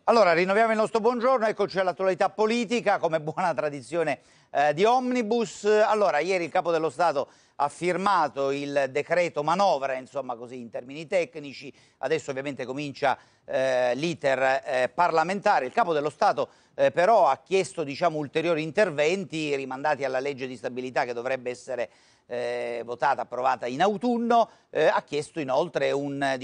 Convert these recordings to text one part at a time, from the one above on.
Allora, rinnoviamo il nostro buongiorno, eccoci all'attualità politica, come buona tradizione di Omnibus. Allora, ieri il Capo dello Stato ha firmato il decreto manovra, insomma così in termini tecnici, adesso ovviamente comincia l'iter parlamentare. Il Capo dello Stato però ha chiesto ulteriori interventi rimandati alla legge di stabilità che dovrebbe essere votata, approvata in autunno, ha chiesto inoltre un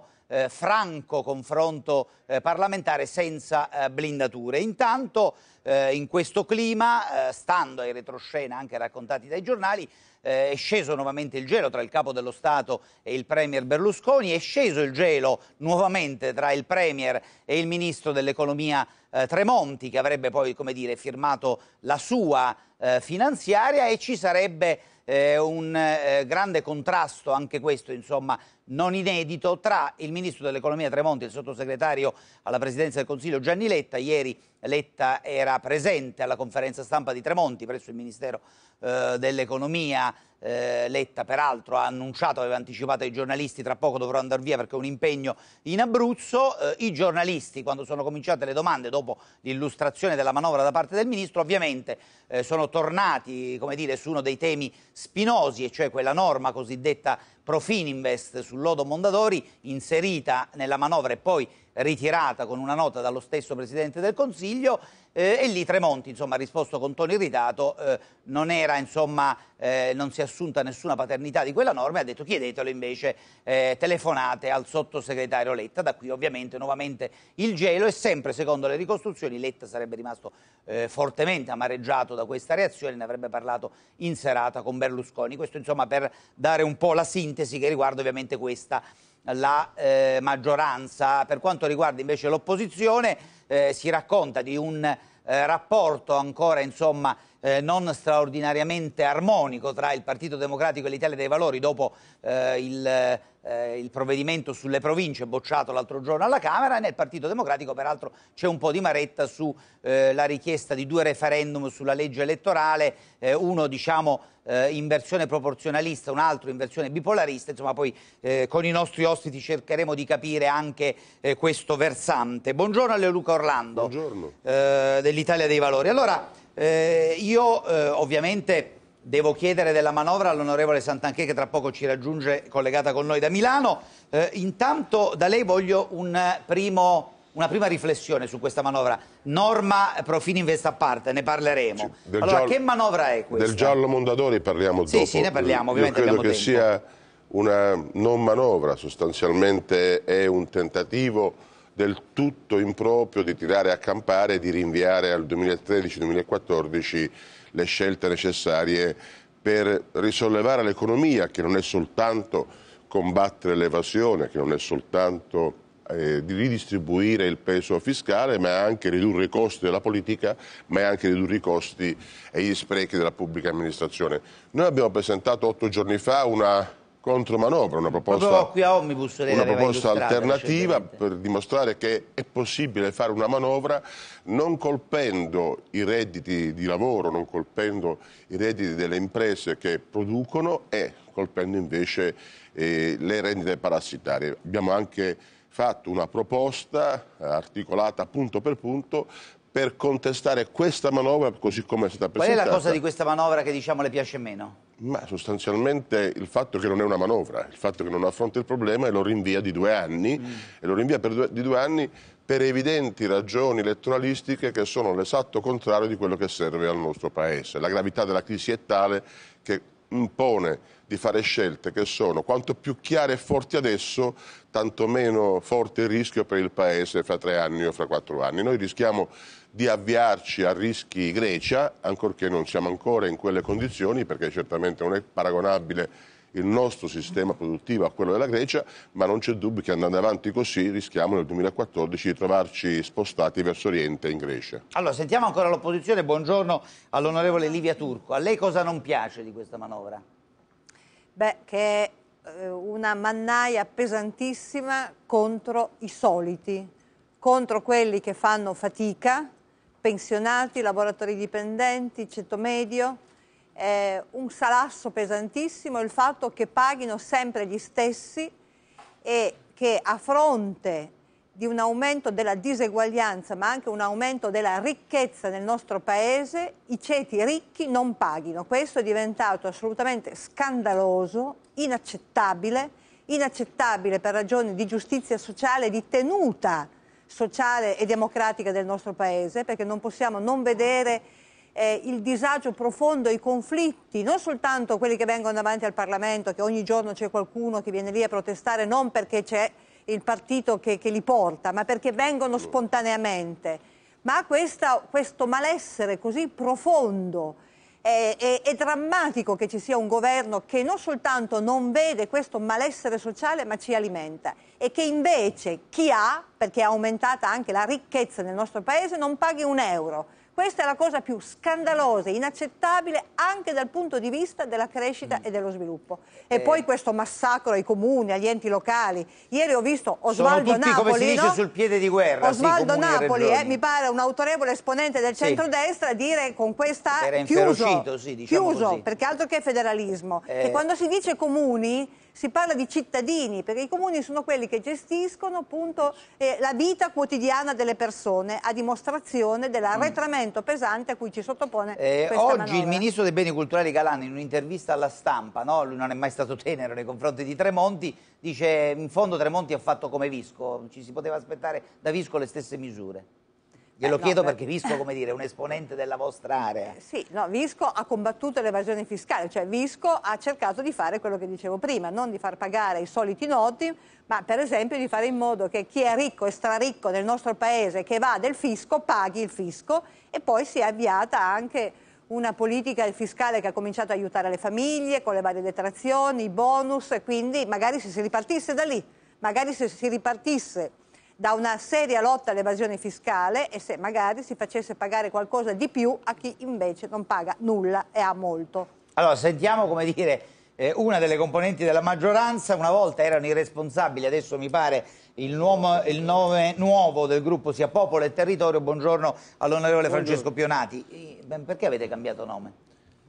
franco confronto parlamentare senza blindature. Intanto in questo clima, stando ai retroscena anche raccontati dai giornali, è sceso nuovamente il gelo tra il Capo dello Stato e il Premier Berlusconi, è sceso il gelo nuovamente tra il Premier e il Ministro dell'Economia Tremonti, che avrebbe poi, come dire, firmato la sua finanziaria, e ci sarebbe un grande contrasto, anche questo insomma non inedito, tra il Ministro dell'Economia Tremonti e il Sottosegretario alla Presidenza del Consiglio Gianni Letta. Ieri Letta era presente alla conferenza stampa di Tremonti presso il Ministero dell'Economia. Letta peraltro ha annunciato, aveva anticipato ai giornalisti: tra poco dovrò andare via perché ho un impegno in Abruzzo. I giornalisti, quando sono cominciate le domande dopo l'illustrazione della manovra da parte del Ministro, ovviamente sono tornati, come dire, su uno dei temi spinosi, e cioè quella norma cosiddetta Profininvest sul lodo Mondadori, inserita nella manovra e poi ritirata con una nota dallo stesso Presidente del Consiglio, e lì Tremonti insomma ha risposto con tono irritato, non si è assunta nessuna paternità di quella norma, e ha detto: chiedetelo invece, telefonate al Sottosegretario Letta. Da qui ovviamente nuovamente il gelo, e sempre secondo le ricostruzioni Letta sarebbe rimasto fortemente amareggiato da questa reazione, ne avrebbe parlato in serata con Berlusconi. Questo insomma per dare un po' la sintesi che riguarda ovviamente questa la maggioranza. Per quanto riguarda invece l'opposizione, si racconta di un rapporto ancora non straordinariamente armonico tra il Partito Democratico e l'Italia dei Valori dopo il provvedimento sulle province bocciato l'altro giorno alla Camera. E nel Partito Democratico peraltro c'è un po' di maretta sulla richiesta di 2 referendum sulla legge elettorale, uno in versione proporzionalista, un altro in versione bipolarista. Insomma, poi con i nostri ospiti cercheremo di capire anche questo versante. Buongiorno a Leoluca Orlando. Buongiorno. Dell'Italia dei Valori. Allora, io ovviamente devo chiedere della manovra all'onorevole Santanchè, che tra poco ci raggiunge collegata con noi da Milano. Intanto da lei voglio una prima riflessione su questa manovra. Norma Profininvest a parte, ne parleremo. Sì, allora, che manovra è questa? Del giallo Mondadori parliamo dopo. Sì, ne parliamo, ovviamente. Io credo che sia una non manovra, sostanzialmente è un tentativo del tutto improprio di tirare a campare e di rinviare al 2013-2014 le scelte necessarie per risollevare l'economia, che non è soltanto combattere l'evasione, che non è soltanto di ridistribuire il peso fiscale, ma anche ridurre i costi della politica, ma anche ridurre i costi e gli sprechi della pubblica amministrazione. Noi abbiamo presentato 8 giorni fa una contromanovra, una proposta alternativa per dimostrare che è possibile fare una manovra non colpendo i redditi di lavoro, non colpendo i redditi delle imprese che producono, e colpendo invece le rendite parassitarie. Abbiamo anche fatto una proposta articolata punto per contestare questa manovra così come è stata presentata. Qual è la cosa di questa manovra che le piace meno? Ma sostanzialmente il fatto che non è una manovra, il fatto che non affronta il problema e lo rinvia di 2 anni, e lo rinvia di 2 anni per evidenti ragioni elettoralistiche che sono l'esatto contrario di quello che serve al nostro Paese. La gravità della crisi è tale che impone di fare scelte che sono quanto più chiare e forti adesso, tanto meno forte il rischio per il Paese fra 3 anni o fra 4 anni. Noi rischiamo di avviarci a rischi Grecia, ancorché non siamo ancora in quelle condizioni, perché certamente non è paragonabile il nostro sistema produttivo a quello della Grecia, ma non c'è dubbio che andando avanti così rischiamo nel 2014 di trovarci spostati verso Oriente in Grecia. Allora, sentiamo ancora l'opposizione. Buongiorno all'onorevole Livia Turco. A lei cosa non piace di questa manovra? Beh, che è una mannaia pesantissima contro i soliti, contro quelli che fanno fatica, pensionati, lavoratori dipendenti, ceto medio. Un salasso pesantissimo il fatto che paghino sempre gli stessi, e che a fronte di un aumento della diseguaglianza, ma anche un aumento della ricchezza nel nostro Paese, i ceti ricchi non paghino. Questo è diventato assolutamente scandaloso, inaccettabile per ragioni di giustizia sociale, di tenuta sociale e democratica del nostro Paese, perché non possiamo non vedere il disagio profondo, i conflitti, non soltanto quelli che vengono davanti al Parlamento, che ogni giorno c'è qualcuno che viene lì a protestare non perché c'è il partito che li porta, ma perché vengono spontaneamente. Ma questo malessere così profondo è drammatico che ci sia un governo che non soltanto non vede questo malessere sociale, ma ci alimenta, e che invece chi ha, perché è aumentata anche la ricchezza nel nostro Paese, non paghi un euro. Questa è la cosa più scandalosa, inaccettabile anche dal punto di vista della crescita e dello sviluppo. E poi questo massacro ai comuni, agli enti locali. Ieri ho visto Osvaldo Sono tutti, Napoli, come si dice, no? sul piede di guerra. Osvaldo sì, Napoli, mi pare un autorevole esponente del centrodestra, dire con questa era inferocito, sì, diciamo così. perché altro che federalismo. E quando si dice comuni si parla di cittadini, perché i comuni sono quelli che gestiscono appunto la vita quotidiana delle persone, a dimostrazione dell'arretramento pesante a cui ci sottopone questa oggi manovra. il ministro dei beni culturali Galan, in un'intervista alla Stampa, no? Lui non è mai stato tenero nei confronti di Tremonti, dice in fondo Tremonti ha fatto come Visco, ci si poteva aspettare da Visco le stesse misure. Glielo chiedo perché Visco, come dire, è un esponente della vostra area. Sì, no, Visco ha combattuto l'evasione fiscale, cioè Visco ha cercato di fare quello che dicevo prima, non di far pagare i soliti noti, ma per esempio di fare in modo che chi è ricco e straricco nel nostro paese, che va del fisco, paghi il fisco, e poi si è avviata anche una politica fiscale che ha cominciato a aiutare le famiglie con le varie detrazioni, i bonus, e quindi magari se si ripartisse da lì, magari se si ripartisse da una seria lotta all'evasione fiscale e se magari si facesse pagare qualcosa di più a chi invece non paga nulla e ha molto. Allora, sentiamo, come dire, una delle componenti della maggioranza. Una volta erano i responsabili, adesso mi pare il nome nuovo del gruppo sia Popolo e Territorio. Buongiorno all'onorevole Francesco Pionati. Perché avete cambiato nome?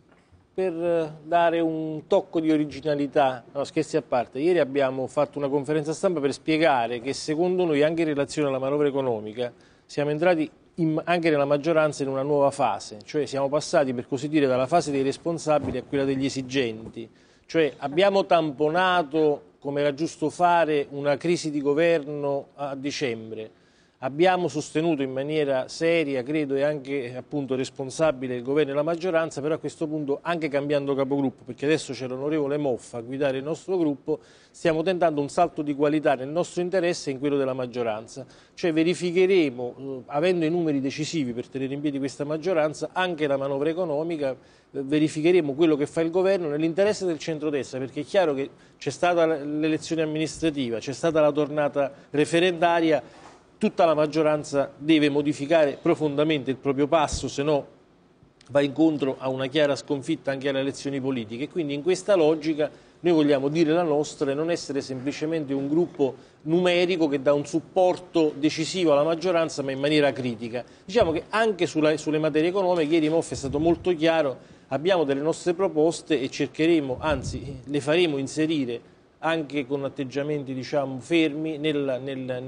Per dare un tocco di originalità, no, scherzi a parte, ieri abbiamo fatto una conferenza stampa per spiegare che secondo noi, anche in relazione alla manovra economica, siamo entrati anche nella maggioranza in una nuova fase, cioè siamo passati, per così dire, dalla fase dei responsabili a quella degli esigenti, cioè abbiamo tamponato, come era giusto fare, una crisi di governo a dicembre. Abbiamo sostenuto in maniera seria, credo, e anche appunto responsabile il governo e la maggioranza, però a questo punto, anche cambiando capogruppo, perché adesso c'è l'onorevole Moffa a guidare il nostro gruppo, stiamo tentando un salto di qualità nel nostro interesse e in quello della maggioranza. Cioè verificheremo, avendo i numeri decisivi per tenere in piedi questa maggioranza, anche la manovra economica, verificheremo quello che fa il governo nell'interesse del centrodestra, perché è chiaro che c'è stata l'elezione amministrativa, c'è stata la tornata referendaria. Tutta la maggioranza deve modificare profondamente il proprio passo, se no va incontro a una chiara sconfitta anche alle elezioni politiche. Quindi in questa logica noi vogliamo dire la nostra e non essere semplicemente un gruppo numerico che dà un supporto decisivo alla maggioranza ma in maniera critica. Diciamo che anche sulle materie economiche, ieri Moffa è stato molto chiaro, abbiamo delle nostre proposte e cercheremo, anzi le faremo inserire anche con atteggiamenti diciamo fermi nella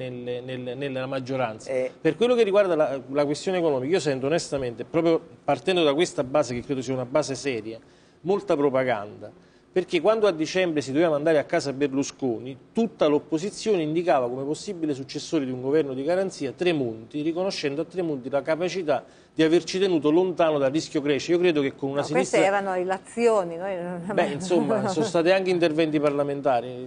maggioranza. Per quello che riguarda la questione economica, io sento onestamente, proprio partendo da questa base che credo sia una base seria, molta propaganda, perché quando a dicembre si doveva mandare a casa Berlusconi, tutta l'opposizione indicava come possibile successore di un governo di garanzia Tremonti, riconoscendo a Tremonti la capacità di averci tenuto lontano dal rischio Grecia. Io credo che con una sinistra... Queste erano illazioni. Beh, insomma, sono stati anche interventi parlamentari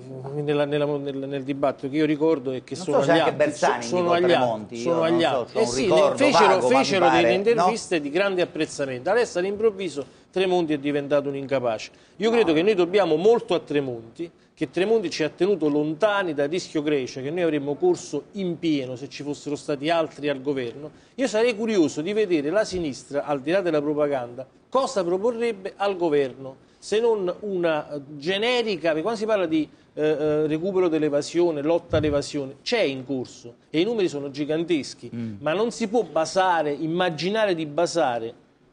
nel dibattito che io ricordo e che sono agli atti. Sono agli atti. Sì, fecero delle interviste di grande apprezzamento. Adesso all'improvviso Tremonti è diventato un incapace. Io credo che noi dobbiamo molto a Tremonti, che Tremonti ci ha tenuto lontani dal rischio Grecia, che noi avremmo corso in pieno se ci fossero stati altri al governo. Io sarei curioso di vedere la sinistra, al di là della propaganda, cosa proporrebbe al governo, se non una generica, perché quando si parla di recupero dell'evasione, lotta all'evasione, c'è in corso e i numeri sono giganteschi, ma non si può immaginare di basare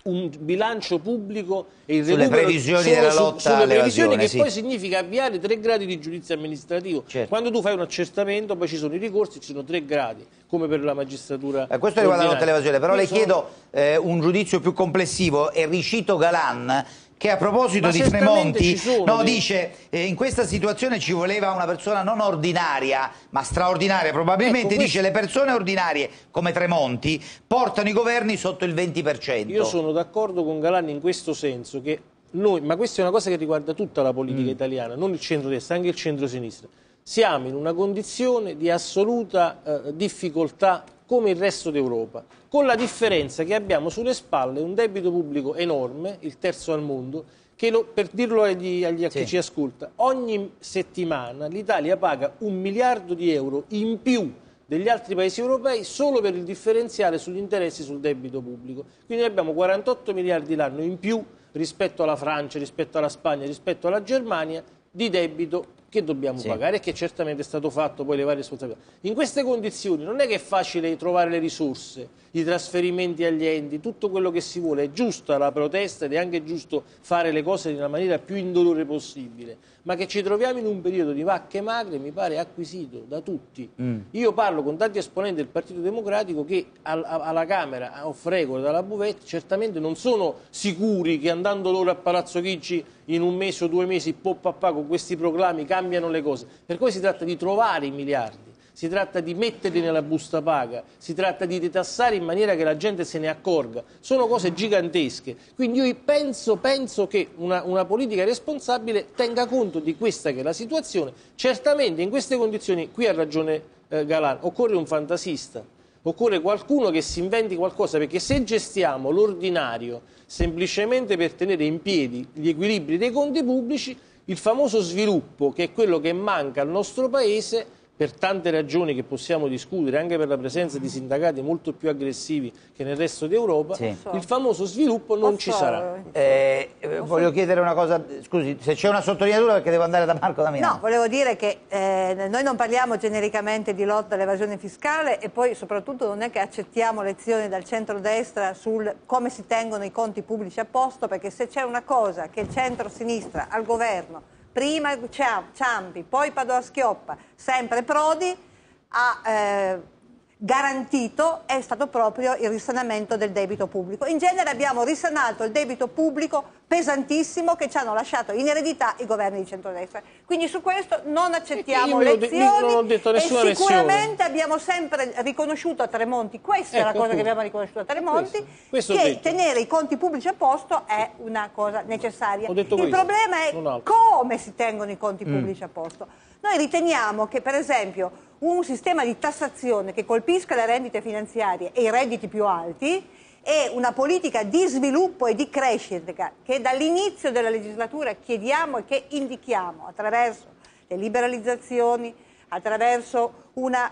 un bilancio pubblico e il sulle recupero previsioni della lotta sulle previsioni, che sì. poi significa avviare 3 gradi di giudizio amministrativo. Certo. Quando tu fai un accertamento, poi ci sono i ricorsi, ci sono 3 gradi, come per la magistratura. Questo riguarda la lotta all'evasione, però le Sono- chiedo un giudizio più complessivo. È Ricito Galan che a proposito Ma di certamente Tremonti ci sono dice in questa situazione ci voleva una persona non ordinaria ma straordinaria, probabilmente. Ecco, dice le persone ordinarie come Tremonti portano i governi sotto il 20%. Io sono d'accordo con Galan in questo senso, che noi, ma questa è una cosa che riguarda tutta la politica italiana, non il centro-destra, anche il centro-sinistra. Siamo in una condizione di assoluta difficoltà come il resto d'Europa, con la differenza che abbiamo sulle spalle un debito pubblico enorme, il terzo al mondo, che per dirlo a chi ci ascolta, ogni settimana l'Italia paga 1 miliardo di euro in più degli altri paesi europei solo per il differenziale sugli interessi sul debito pubblico. Quindi abbiamo 48 miliardi l'anno in più rispetto alla Francia, rispetto alla Spagna, rispetto alla Germania, di debito che dobbiamo pagare e che certamente è stato fatto, poi le varie responsabilità. In queste condizioni non è che è facile trovare le risorse, i trasferimenti agli enti, tutto quello che si vuole. È giusta la protesta ed è anche giusto fare le cose nella maniera più indolore possibile, ma che ci troviamo in un periodo di vacche magre mi pare acquisito da tutti. Io parlo con tanti esponenti del Partito Democratico che alla Camera, a Offregolo, dalla Buvette, certamente non sono sicuri che andando loro a Palazzo Chigi in 1 mese o 2 mesi, con questi proclami cambiano le cose. Per cui si tratta di trovare i miliardi, si tratta di metterli nella busta paga, si tratta di detassare in maniera che la gente se ne accorga. Sono cose gigantesche. Quindi io penso che una politica responsabile tenga conto di questa che è la situazione. Certamente in queste condizioni, qui ha ragione Galan, occorre un fantasista. Occorre qualcuno che si inventi qualcosa, perché se gestiamo l'ordinario semplicemente per tenere in piedi gli equilibri dei conti pubblici, il famoso sviluppo, che è quello che manca al nostro Paese, per tante ragioni che possiamo discutere, anche per la presenza di sindacati molto più aggressivi che nel resto d'Europa, il famoso sviluppo non ci sarà. Voglio chiedere una cosa, scusi, se c'è una sottolineatura perché devo andare da Marco Damiano. No, volevo dire che noi non parliamo genericamente di lotta all'evasione fiscale e poi soprattutto non è che accettiamo lezioni dal centrodestra sul come si tengono i conti pubblici a posto, perché se c'è una cosa che il centro-sinistra al governo, prima Ciampi, poi Padoa-Schioppa, sempre Prodi, ha garantito, è stato proprio il risanamento del debito pubblico. In genere abbiamo risanato il debito pubblico pesantissimo che ci hanno lasciato in eredità i governi di centrodestra. Quindi su questo non accettiamo lezioni non ho detto e nessuna sicuramente lezione. Abbiamo sempre riconosciuto a Tremonti, questa è la cosa che abbiamo riconosciuto a Tremonti, questo che tenere i conti pubblici a posto è una cosa necessaria. Ho detto Il questo, problema è non altro. come si tengono i conti pubblici a posto. Noi riteniamo che, per esempio, un sistema di tassazione che colpisca le rendite finanziarie e i redditi più alti e una politica di sviluppo e di crescita che dall'inizio della legislatura chiediamo e che indichiamo attraverso le liberalizzazioni, attraverso una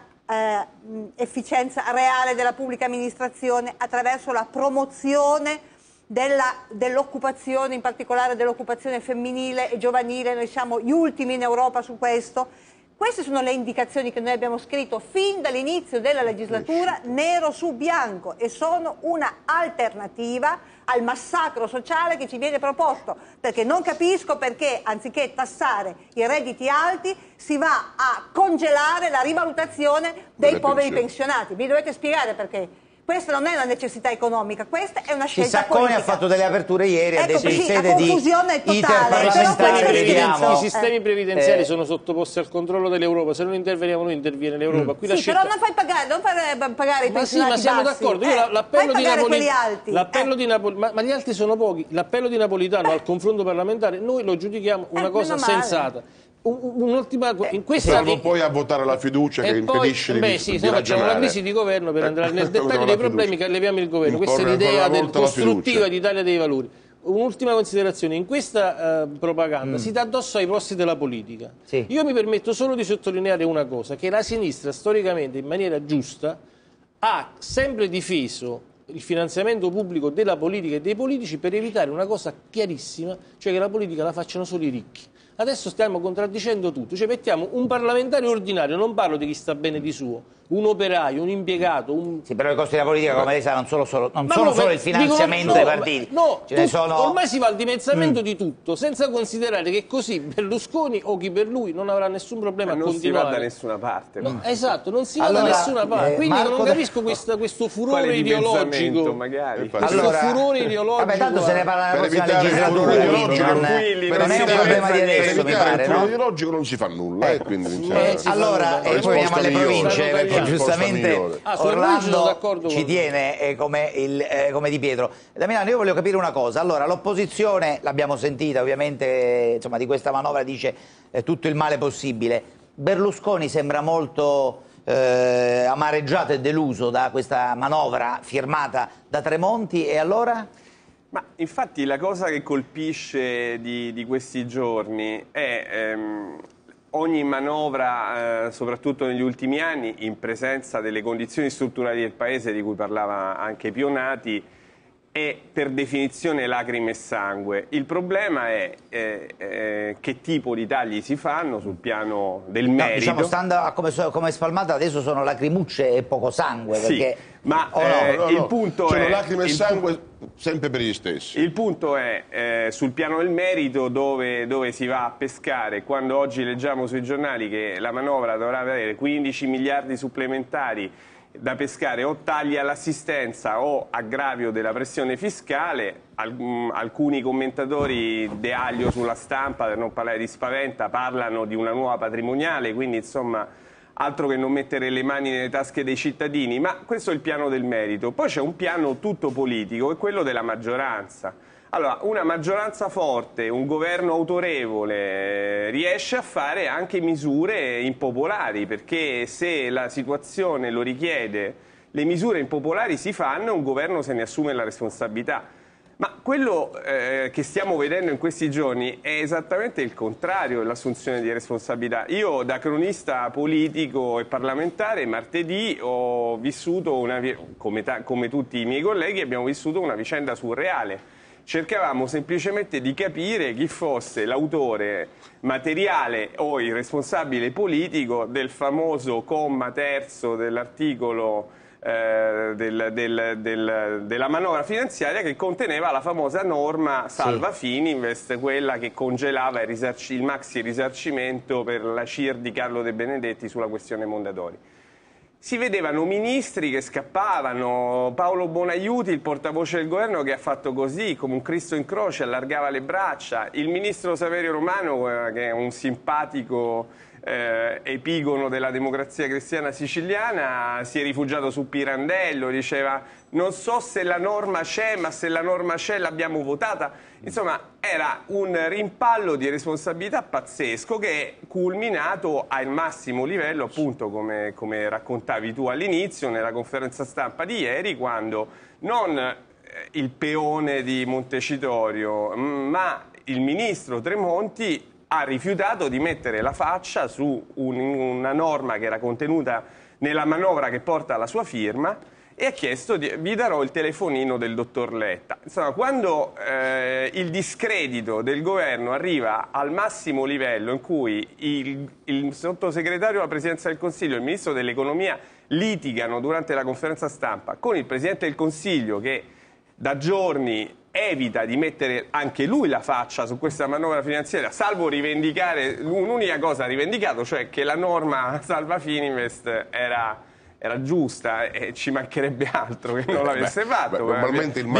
efficienza reale della pubblica amministrazione, attraverso la promozione dell'occupazione, in particolare dell'occupazione femminile e giovanile. Noi siamo gli ultimi in Europa su questo. Queste sono le indicazioni che noi abbiamo scritto fin dall'inizio della legislatura, nero su bianco, e sono una alternativa al massacro sociale che ci viene proposto, perché non capisco perché anziché tassare i redditi alti si va a congelare la rivalutazione dei poveri pensionati. Mi dovete spiegare perché. Questa non è una necessità economica, questa è una scelta Sacconi politica. ha fatto delle aperture ieri, ha detto in sede di totale. I sistemi previdenziali sono sottoposti al controllo dell'Europa, se non interveniamo noi interviene l'Europa. Qui Sì, però non fai pagare i pensionati ma siamo bassi. d'accordo. Io l'appello di Napoli, l'appello di Napoli, ma gli altri sono pochi. L'appello di Napolitano al confronto parlamentare noi lo giudichiamo una cosa sensata. Un'ultima in questa Salvo poi a votare la fiducia che impedisce noi facciamo una crisi di governo per entrare nel dettaglio dei problemi che leviamo il governo. Questa è l'idea costruttiva di Italia dei Valori. Un'ultima considerazione, in questa propaganda si dà addosso ai posti della politica. Io mi permetto solo di sottolineare una cosa, che la sinistra storicamente in maniera giusta ha sempre difeso il finanziamento pubblico della politica e dei politici per evitare una cosa chiarissima, cioè che la politica la facciano solo i ricchi. Adesso stiamo contraddicendo tutto, cioè mettiamo un parlamentare ordinario, non parlo di chi sta bene di suo, un operaio, un impiegato, Sì, però i costi della politica, come lei sa, non sono solo il finanziamento dicono, dei partiti. No, Ce ne sono... ormai si fa il dimezzamento di tutto, senza considerare che così Berlusconi o chi per lui non avrà nessun problema a continuare. Non si va da nessuna parte. No, esatto, non si va da nessuna parte. Quindi Marco, non capisco questo furore ideologico. Magari. Questo furore ideologico. Vabbè, tanto se ne parla nella prossima legislatura, quindi non è un problema di adesso, mi pare, no? ideologico non si fa nulla, quindi allora, e poi veniamo alle province, perché giustamente Orlando ci con... tiene come Di Pietro. Da Milano io voglio capire una cosa. Allora, l'opposizione, l'abbiamo sentita ovviamente, insomma, di questa manovra dice tutto il male possibile. Berlusconi sembra molto amareggiato e deluso da questa manovra firmata da Tremonti, e allora? Ma infatti la cosa che colpisce di questi giorni è ogni manovra, soprattutto negli ultimi anni, in presenza delle condizioni strutturali del Paese di cui parlava anche Pionati, è per definizione lacrime e sangue. Il problema è che tipo di tagli si fanno sul piano del merito. No, diciamo, stando a come spalmata adesso sono lacrimucce e poco sangue. Sì, perché... ma il punto sono è... lacrime e sangue sempre per gli stessi. Il punto è sul piano del merito dove si va a pescare. Quando oggi leggiamo sui giornali che la manovra dovrà avere 15 miliardi supplementari da pescare, o tagli all'assistenza o aggravio della pressione fiscale, alcuni commentatori De Aglio sulla Stampa, per non parlare di Spaventa, parlano di una nuova patrimoniale, quindi insomma altro che non mettere le mani nelle tasche dei cittadini. Ma questo è il piano del merito. Poi c'è un piano tutto politico, che è quello della maggioranza. Allora, una maggioranza forte, un governo autorevole riesce a fare anche misure impopolari, perché se la situazione lo richiede, le misure impopolari si fanno e un governo se ne assume la responsabilità. Ma quello che stiamo vedendo in questi giorni è esattamente il contrario dell'assunzione di responsabilità. Io da cronista politico e parlamentare martedì ho vissuto, come tutti i miei colleghi, abbiamo vissuto una vicenda surreale. Cercavamo semplicemente di capire chi fosse l'autore materiale o il responsabile politico del famoso comma terzo dell'articolo della manovra finanziaria, che conteneva la famosa norma Salva Fininvest, quella che congelava il maxi risarcimento per la CIR di Carlo De Benedetti sulla questione Mondadori. Si vedevano ministri che scappavano, Paolo Bonaiuti, il portavoce del governo, che ha fatto così, come un Cristo in croce, allargava le braccia, il ministro Saverio Romano, che è un simpatico epigono della democrazia cristiana siciliana, si è rifugiato su Pirandello, diceva non so se la norma c'è, ma se la norma c'è l'abbiamo votata. Insomma, era un rimpallo di responsabilità pazzesco che è culminato al massimo livello, appunto come raccontavi tu all'inizio, nella conferenza stampa di ieri, quando non il peone di Montecitorio, ma il ministro Tremonti ha rifiutato di mettere la faccia su una norma che era contenuta nella manovra che porta la sua firma, e ha chiesto vi darò il telefonino del dottor Letta. Insomma, quando il discredito del governo arriva al massimo livello, in cui il sottosegretario alla Presidenza del Consiglio e il ministro dell'Economia litigano durante la conferenza stampa con il Presidente del Consiglio, che da giorni evita di mettere anche lui la faccia su questa manovra finanziaria, salvo rivendicare un'unica cosa rivendicato, cioè che la norma Salva Fininvest era giusta, e ci mancherebbe altro che non l'avesse fatto. Normalmente il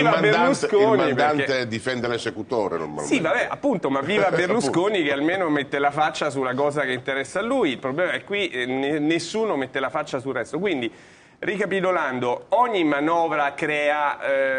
mandante difende l'esecutore. Sì, vabbè, appunto, ma viva Berlusconi che almeno mette la faccia sulla cosa che interessa a lui. Il problema è qui nessuno mette la faccia sul resto. Quindi, ricapitolando, ogni manovra crea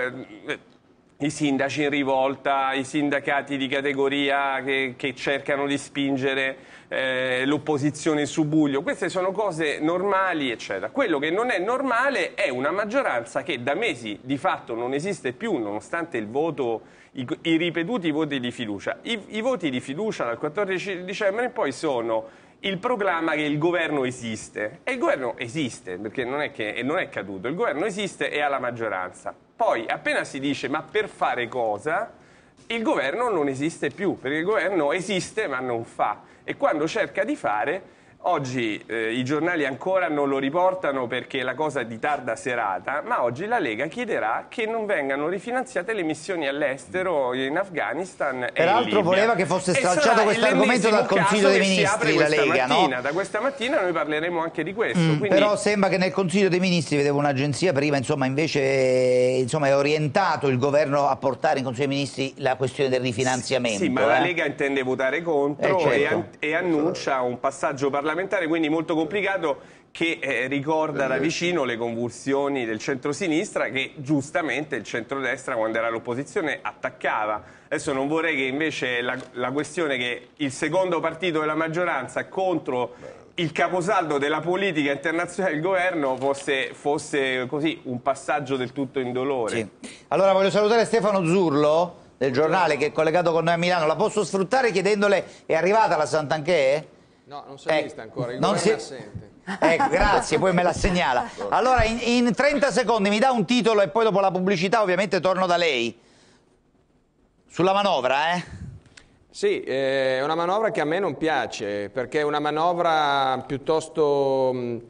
i sindaci in rivolta, i sindacati di categoria che cercano di spingere l'opposizione in subbuglio. Queste sono cose normali, eccetera. Quello che non è normale è una maggioranza che da mesi di fatto non esiste più, nonostante il voto, i ripetuti voti di fiducia. I voti di fiducia dal 14 dicembre in poi sono il proclama che il governo esiste. E il governo esiste, perché non è caduto, il governo esiste e ha la maggioranza. Poi, appena si dice ma per fare cosa, il governo non esiste più, perché il governo esiste ma non fa. E quando cerca di fare, oggi i giornali ancora non lo riportano perché la cosa è di tarda serata, ma oggi la Lega chiederà che non vengano rifinanziate le missioni all'estero in Afghanistan e in Libia. Voleva che fosse stralciato questo argomento dal Consiglio dei Ministri, la Lega, no? Da questa mattina noi parleremo anche di questo. Quindi... Però sembra che nel Consiglio dei Ministri, vedevo un'agenzia prima, invece è orientato il governo a portare in Consiglio dei Ministri la questione del rifinanziamento. Sì, ma la Lega intende votare contro certo. e annuncia un passaggio parlamentare, quindi molto complicato, che ricorda da vicino le convulsioni del centrosinistra che giustamente il centrodestra quando era all'opposizione attaccava. Adesso non vorrei che invece la questione che il secondo partito della maggioranza contro il caposaldo della politica internazionale del governo fosse così un passaggio del tutto indolore. Sì. Allora voglio salutare Stefano Zurlo del Giornale che è collegato con noi a Milano. La posso sfruttare chiedendole, è arrivata la Santanchè? No, non si è vista ancora, il governo è assente. Grazie, poi me la segnala. Allora, in 30 secondi mi dà un titolo e poi dopo la pubblicità ovviamente torno da lei. Sulla manovra, Sì, è una manovra che a me non piace, perché è una manovra piuttosto...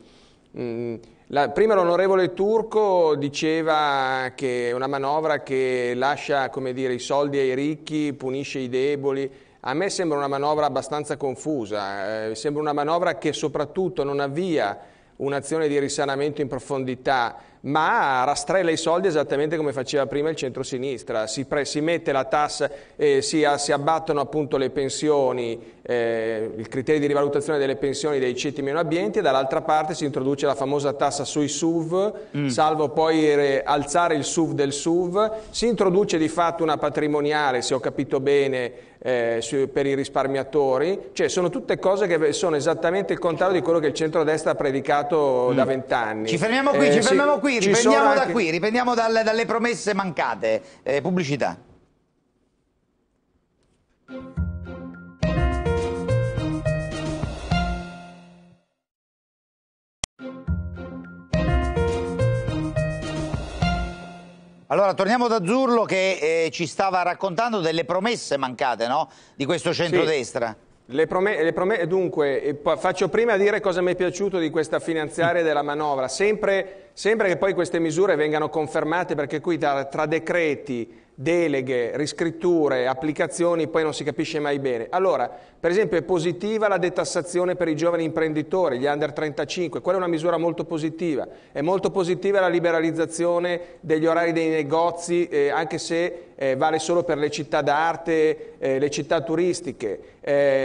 prima l'onorevole Turco diceva che è una manovra che lascia, come dire, i soldi ai ricchi, punisce i deboli. A me sembra una manovra abbastanza confusa, sembra una manovra che soprattutto non avvia un'azione di risanamento in profondità, ma rastrella i soldi esattamente come faceva prima il centrosinistra. Si mette la tassa, si abbattono appunto le pensioni, il criterio di rivalutazione delle pensioni dei ceti meno abbienti, e dall'altra parte si introduce la famosa tassa sui SUV, salvo poi alzare il SUV del SUV, si introduce di fatto una patrimoniale, se ho capito bene, per i risparmiatori. Cioè sono tutte cose che sono esattamente il contrario di quello che il centrodestra ha predicato da 20 anni. Ci fermiamo qui, riprendiamo dalle promesse mancate. Pubblicità. Allora, torniamo da Zurlo che ci stava raccontando delle promesse mancate, no? Di questo centrodestra. Sì. Dunque, faccio prima dire cosa mi è piaciuto di questa finanziaria della manovra. Sempre che poi queste misure vengano confermate, perché qui tra decreti, deleghe, riscritture, applicazioni, poi non si capisce mai bene. Allora, per esempio è positiva la detassazione per i giovani imprenditori, gli under 35, quella è una misura molto positiva. È molto positiva la liberalizzazione degli orari dei negozi, anche se vale solo per le città d'arte, le città turistiche.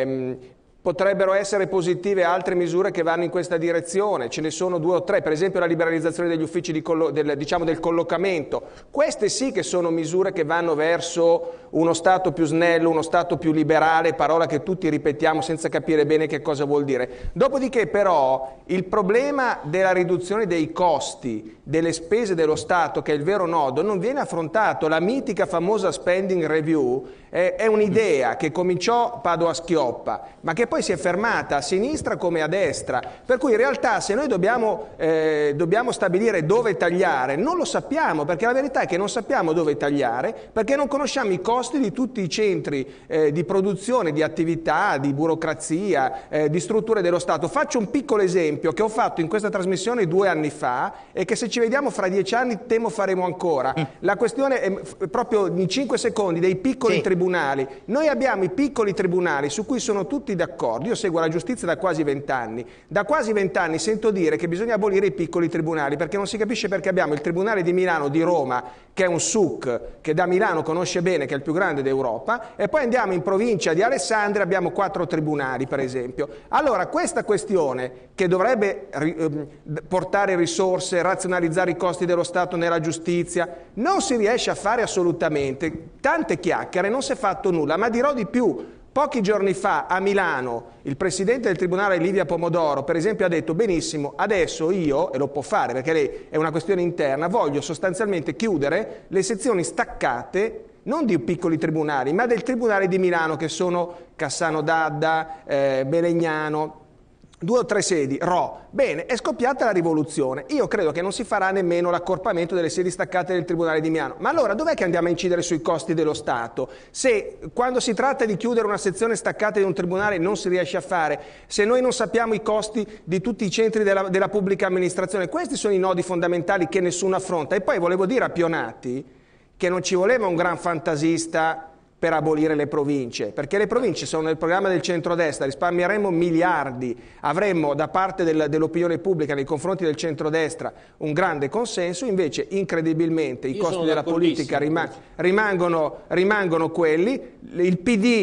Potrebbero essere positive altre misure che vanno in questa direzione, ce ne sono 2 o 3, per esempio la liberalizzazione degli uffici del collocamento. Queste sì che sono misure che vanno verso uno Stato più snello, uno Stato più liberale, parola che tutti ripetiamo senza capire bene che cosa vuol dire. Dopodiché però il problema della riduzione dei costi, delle spese dello Stato, che è il vero nodo, non viene affrontato. La mitica famosa spending review è un'idea che cominciò Padoa-Schioppa, ma che poi si è fermata a sinistra come a destra, per cui in realtà se noi dobbiamo stabilire dove tagliare, non lo sappiamo, perché la verità è che non sappiamo dove tagliare, perché non conosciamo i costi di tutti i centri di produzione, di attività, di burocrazia, di strutture dello Stato. Faccio un piccolo esempio che ho fatto in questa trasmissione 2 anni fa e che se ci vediamo fra 10 anni temo faremo ancora. La questione è proprio in 5 secondi dei piccoli tribunali. Noi abbiamo i piccoli tribunali su cui sono tutti d'accordo. Io seguo la giustizia da quasi 20 anni. Da quasi 20 anni sento dire che bisogna abolire i piccoli tribunali, perché non si capisce perché abbiamo il Tribunale di Milano, di Roma, che è un SUC, che da Milano conosce bene, che è il più grande d'Europa, e poi andiamo in provincia di Alessandria, abbiamo 4 tribunali, per esempio. Allora, questa questione, che dovrebbe portare risorse, razionalizzare i costi dello Stato nella giustizia, non si riesce a fare assolutamente. Tante chiacchiere, non si è fatto nulla, ma dirò di più. Pochi giorni fa a Milano il presidente del tribunale Livia Pomodoro, per esempio, ha detto: benissimo, adesso io, e lo può fare perché lei è una questione interna, voglio sostanzialmente chiudere le sezioni staccate, non di piccoli tribunali, ma del tribunale di Milano, che sono Cassano d'Adda, Belegnano, 2 o 3 sedi, bene, è scoppiata la rivoluzione. Io credo che non si farà nemmeno l'accorpamento delle sedi staccate del Tribunale di Milano. Ma allora dov'è che andiamo a incidere sui costi dello Stato? Se quando si tratta di chiudere una sezione staccata di un tribunale non si riesce a fare, se noi non sappiamo i costi di tutti i centri della pubblica amministrazione, questi sono i nodi fondamentali che nessuno affronta. E poi volevo dire a Pionati che non ci voleva un gran fantasista per abolire le province, perché le province sono nel programma del centrodestra, risparmieremmo miliardi, avremmo da parte dell'opinione pubblica nei confronti del centrodestra un grande consenso, invece incredibilmente i costi della politica rimangono quelli, il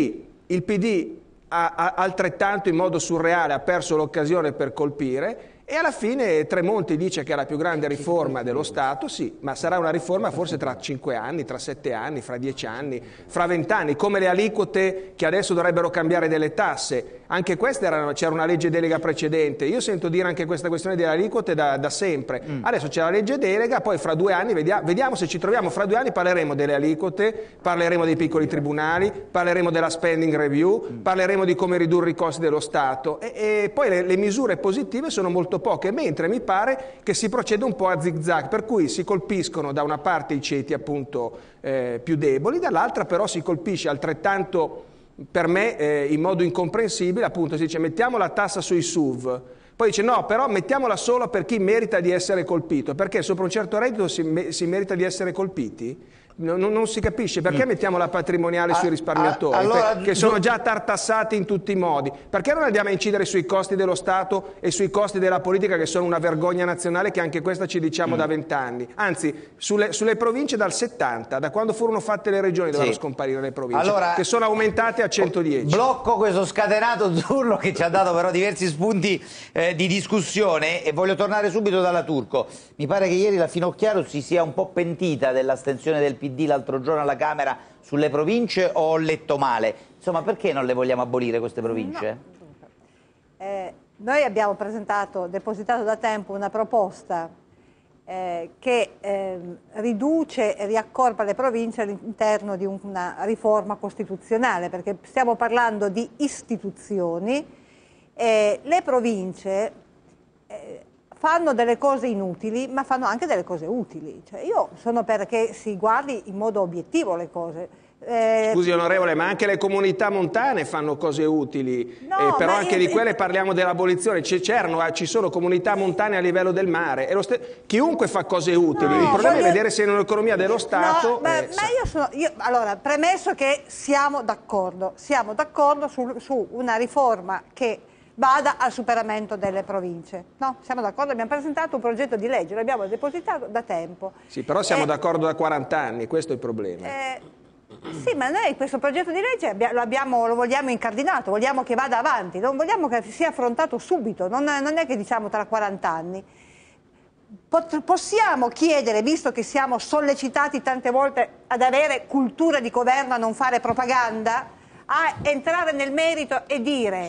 PD ha altrettanto in modo surreale ha perso l'occasione per colpire. E alla fine Tremonti dice che è la più grande riforma dello Stato, sì, ma sarà una riforma forse tra 5 anni, tra 7 anni, fra 10 anni, fra 20 anni, come le aliquote che adesso dovrebbero cambiare delle tasse. Anche questa c'era una legge delega precedente, io sento dire anche questa questione delle aliquote da sempre. Adesso c'è la legge delega, poi fra 2 anni, vediamo se ci troviamo, fra 2 anni parleremo delle aliquote, parleremo dei piccoli tribunali, parleremo della spending review, parleremo di come ridurre i costi dello Stato e poi le misure positive sono molto poche, mentre mi pare che si proceda un po' a zig-zag, per cui si colpiscono da una parte i ceti appunto più deboli, dall'altra però si colpisce altrettanto per me in modo incomprensibile, appunto si dice mettiamo la tassa sui SUV, poi dice no, però mettiamola solo per chi merita di essere colpito, perché sopra un certo reddito si merita di essere colpiti? Non si capisce perché mettiamo la patrimoniale sui risparmiatori, allora, che sono già tartassati in tutti i modi. Perché non andiamo a incidere sui costi dello Stato e sui costi della politica, che sono una vergogna nazionale, che anche questa ci diciamo da 20 anni? Anzi, sulle province dal 70, da quando furono fatte le regioni, dovevano scomparire le province, che sono aumentate a 110. Blocco questo scatenato Zurlo che ci ha dato però diversi spunti di discussione e voglio tornare subito dalla Turco. Mi pare che ieri la Finocchiaro si sia un po' pentita dell'astensione del PD l'altro giorno alla Camera sulle province, o ho letto male? Insomma, perché non le vogliamo abolire queste province? No. Noi abbiamo depositato da tempo una proposta che riduce e riaccorpa le province all'interno di una riforma costituzionale, perché stiamo parlando di istituzioni. Le province fanno delle cose inutili, ma fanno anche delle cose utili. Cioè, io sono perché si guardi in modo obiettivo le cose. Scusi onorevole, ma anche le comunità montane fanno cose utili, no, però anche di quelle parliamo dell'abolizione. Ci sono comunità montane a livello del mare, chiunque fa cose utili, il problema è vedere se in un'economia dello Stato... allora, premesso che siamo d'accordo su una riforma che vada al superamento delle province. No, siamo d'accordo, abbiamo presentato un progetto di legge, l'abbiamo depositato da tempo. Sì, però siamo d'accordo da 40 anni, questo è il problema. Sì, ma noi questo progetto di legge lo vogliamo incardinato, vogliamo che vada avanti, non vogliamo che sia affrontato subito, non è che diciamo tra 40 anni. Possiamo chiedere, visto che siamo sollecitati tante volte ad avere cultura di governo, a non fare propaganda, a entrare nel merito e dire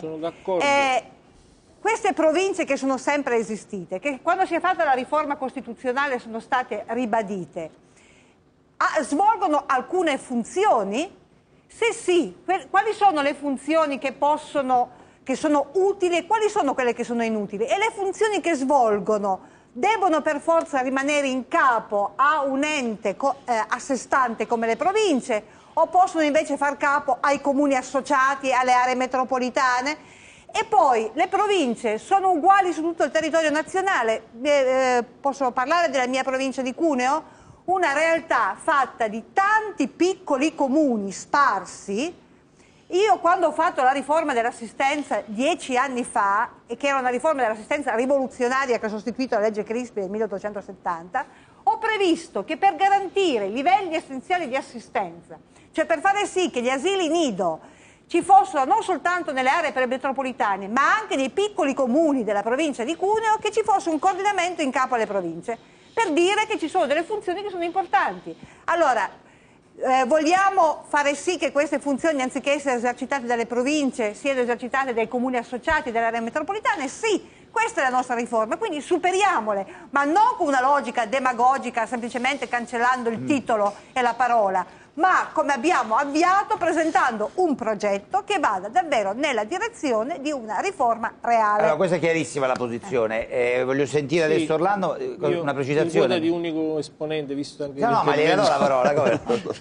queste province che sono sempre esistite, che quando si è fatta la riforma costituzionale sono state ribadite, svolgono alcune funzioni? Se sì, quali sono le funzioni che sono utili e quali sono quelle che sono inutili? E le funzioni che svolgono devono per forza rimanere in capo a un ente a sé stante come le province, o possono invece far capo ai comuni associati, alle aree metropolitane? E poi le province sono uguali su tutto il territorio nazionale. Posso parlare della mia provincia di Cuneo? Una realtà fatta di tanti piccoli comuni sparsi. Io quando ho fatto la riforma dell'assistenza 10 anni fa, e che era una riforma dell'assistenza rivoluzionaria che ha sostituito la legge Crispi del 1870, ho previsto che per garantire i livelli essenziali di assistenza, cioè per fare sì che gli asili nido ci fossero non soltanto nelle aree metropolitane, ma anche nei piccoli comuni della provincia di Cuneo, che ci fosse un coordinamento in capo alle province, per dire che ci sono delle funzioni che sono importanti. Allora, vogliamo fare sì che queste funzioni, anziché essere esercitate dalle province, siano esercitate dai comuni associati delle aree metropolitane? Sì, questa è la nostra riforma, quindi superiamole, ma non con una logica demagogica, semplicemente cancellando il titolo e la parola. ma come abbiamo avviato presentando un progetto che vada davvero nella direzione di una riforma reale. Allora, questa è chiarissima la posizione. Voglio sentire adesso Orlando una precisazione. In di unico esponente, visto anche No, ma gliela do la parola.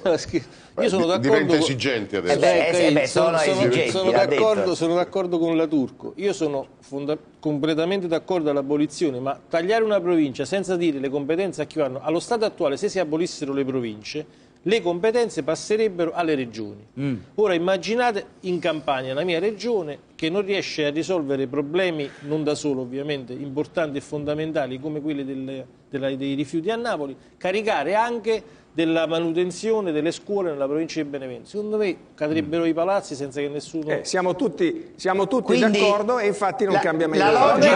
Io sono d'accordo. Diventa esigente adesso. Sono esigenti, sono d'accordo con la Turco. Io sono completamente d'accordo all'abolizione, ma tagliare una provincia senza dire le competenze a chi vanno, allo stato attuale, se si abolissero le province, le competenze passerebbero alle regioni. Ora immaginate in Campania, la mia regione, che non riesce a risolvere problemi, non da solo ovviamente, importanti e fondamentali come quelli dei rifiuti a Napoli, caricare anche della manutenzione delle scuole nella provincia di Benevento. Secondo me cadrebbero i palazzi senza che nessuno... Siamo tutti Quindi, d'accordo e infatti non cambia mai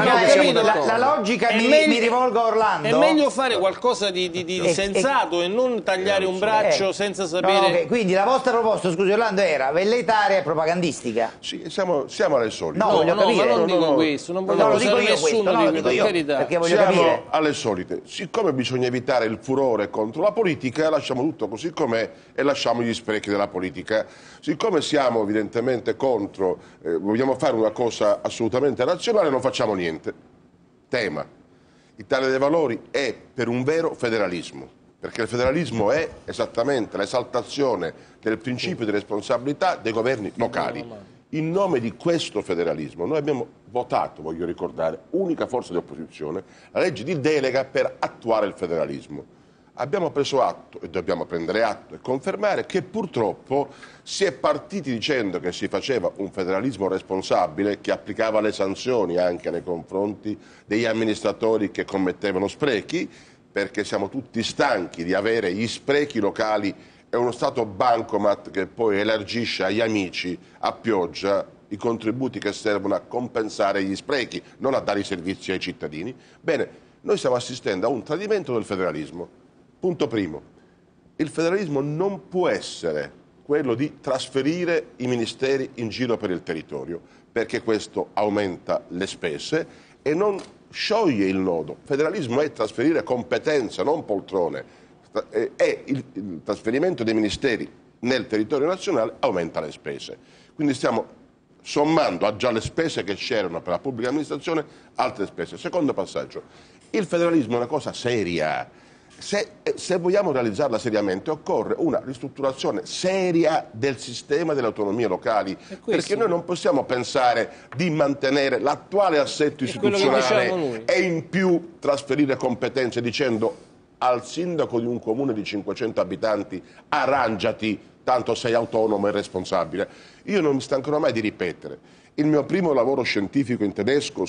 la logica mi rivolgo a Orlando. È meglio fare qualcosa di sensato e non tagliare un braccio senza sapere... Quindi la vostra proposta, scusi Orlando, era velleitaria e propagandistica. Sì, siamo alle solite. No, voglio capire. Ma non dico questo, non voglio dico io nessuno questo, di per carità. perché voglio Siamo capire. alle solite. Siccome bisogna evitare il furore contro la politica, lasciamo tutto così com'è e lasciamo gli sprechi della politica. Siccome siamo evidentemente contro, vogliamo fare una cosa assolutamente razionale, non facciamo niente. Tema. Italia dei Valori è per un vero federalismo, perché il federalismo è esattamente l'esaltazione del principio di responsabilità dei governi locali. In nome di questo federalismo noi abbiamo votato, voglio ricordare, unica forza di opposizione, la legge di delega per attuare il federalismo. Abbiamo preso atto e dobbiamo prendere atto e confermare che purtroppo si è partiti dicendo che si faceva un federalismo responsabile che applicava le sanzioni anche nei confronti degli amministratori che commettevano sprechi, perché siamo tutti stanchi di avere gli sprechi locali e uno Stato bancomat che poi elargisce agli amici a pioggia i contributi che servono a compensare gli sprechi, non a dare i servizi ai cittadini. Bene, noi stiamo assistendo a un tradimento del federalismo. Punto primo, il federalismo non può essere quello di trasferire i ministeri in giro per il territorio, perché questo aumenta le spese e non scioglie il nodo. Federalismo è trasferire competenze, non poltrone, e il trasferimento dei ministeri nel territorio nazionale aumenta le spese. Quindi stiamo sommando a già le spese che c'erano per la pubblica amministrazione altre spese. Secondo passaggio, il federalismo è una cosa seria. Se vogliamo realizzarla seriamente occorre una ristrutturazione seria del sistema delle autonomie locali, perché noi non possiamo pensare di mantenere l'attuale assetto istituzionale e in più trasferire competenze dicendo al sindaco di un comune di 500 abitanti arrangiati, tanto sei autonomo e responsabile. Io non mi stancherò mai di ripetere. Il mio primo lavoro scientifico in tedesco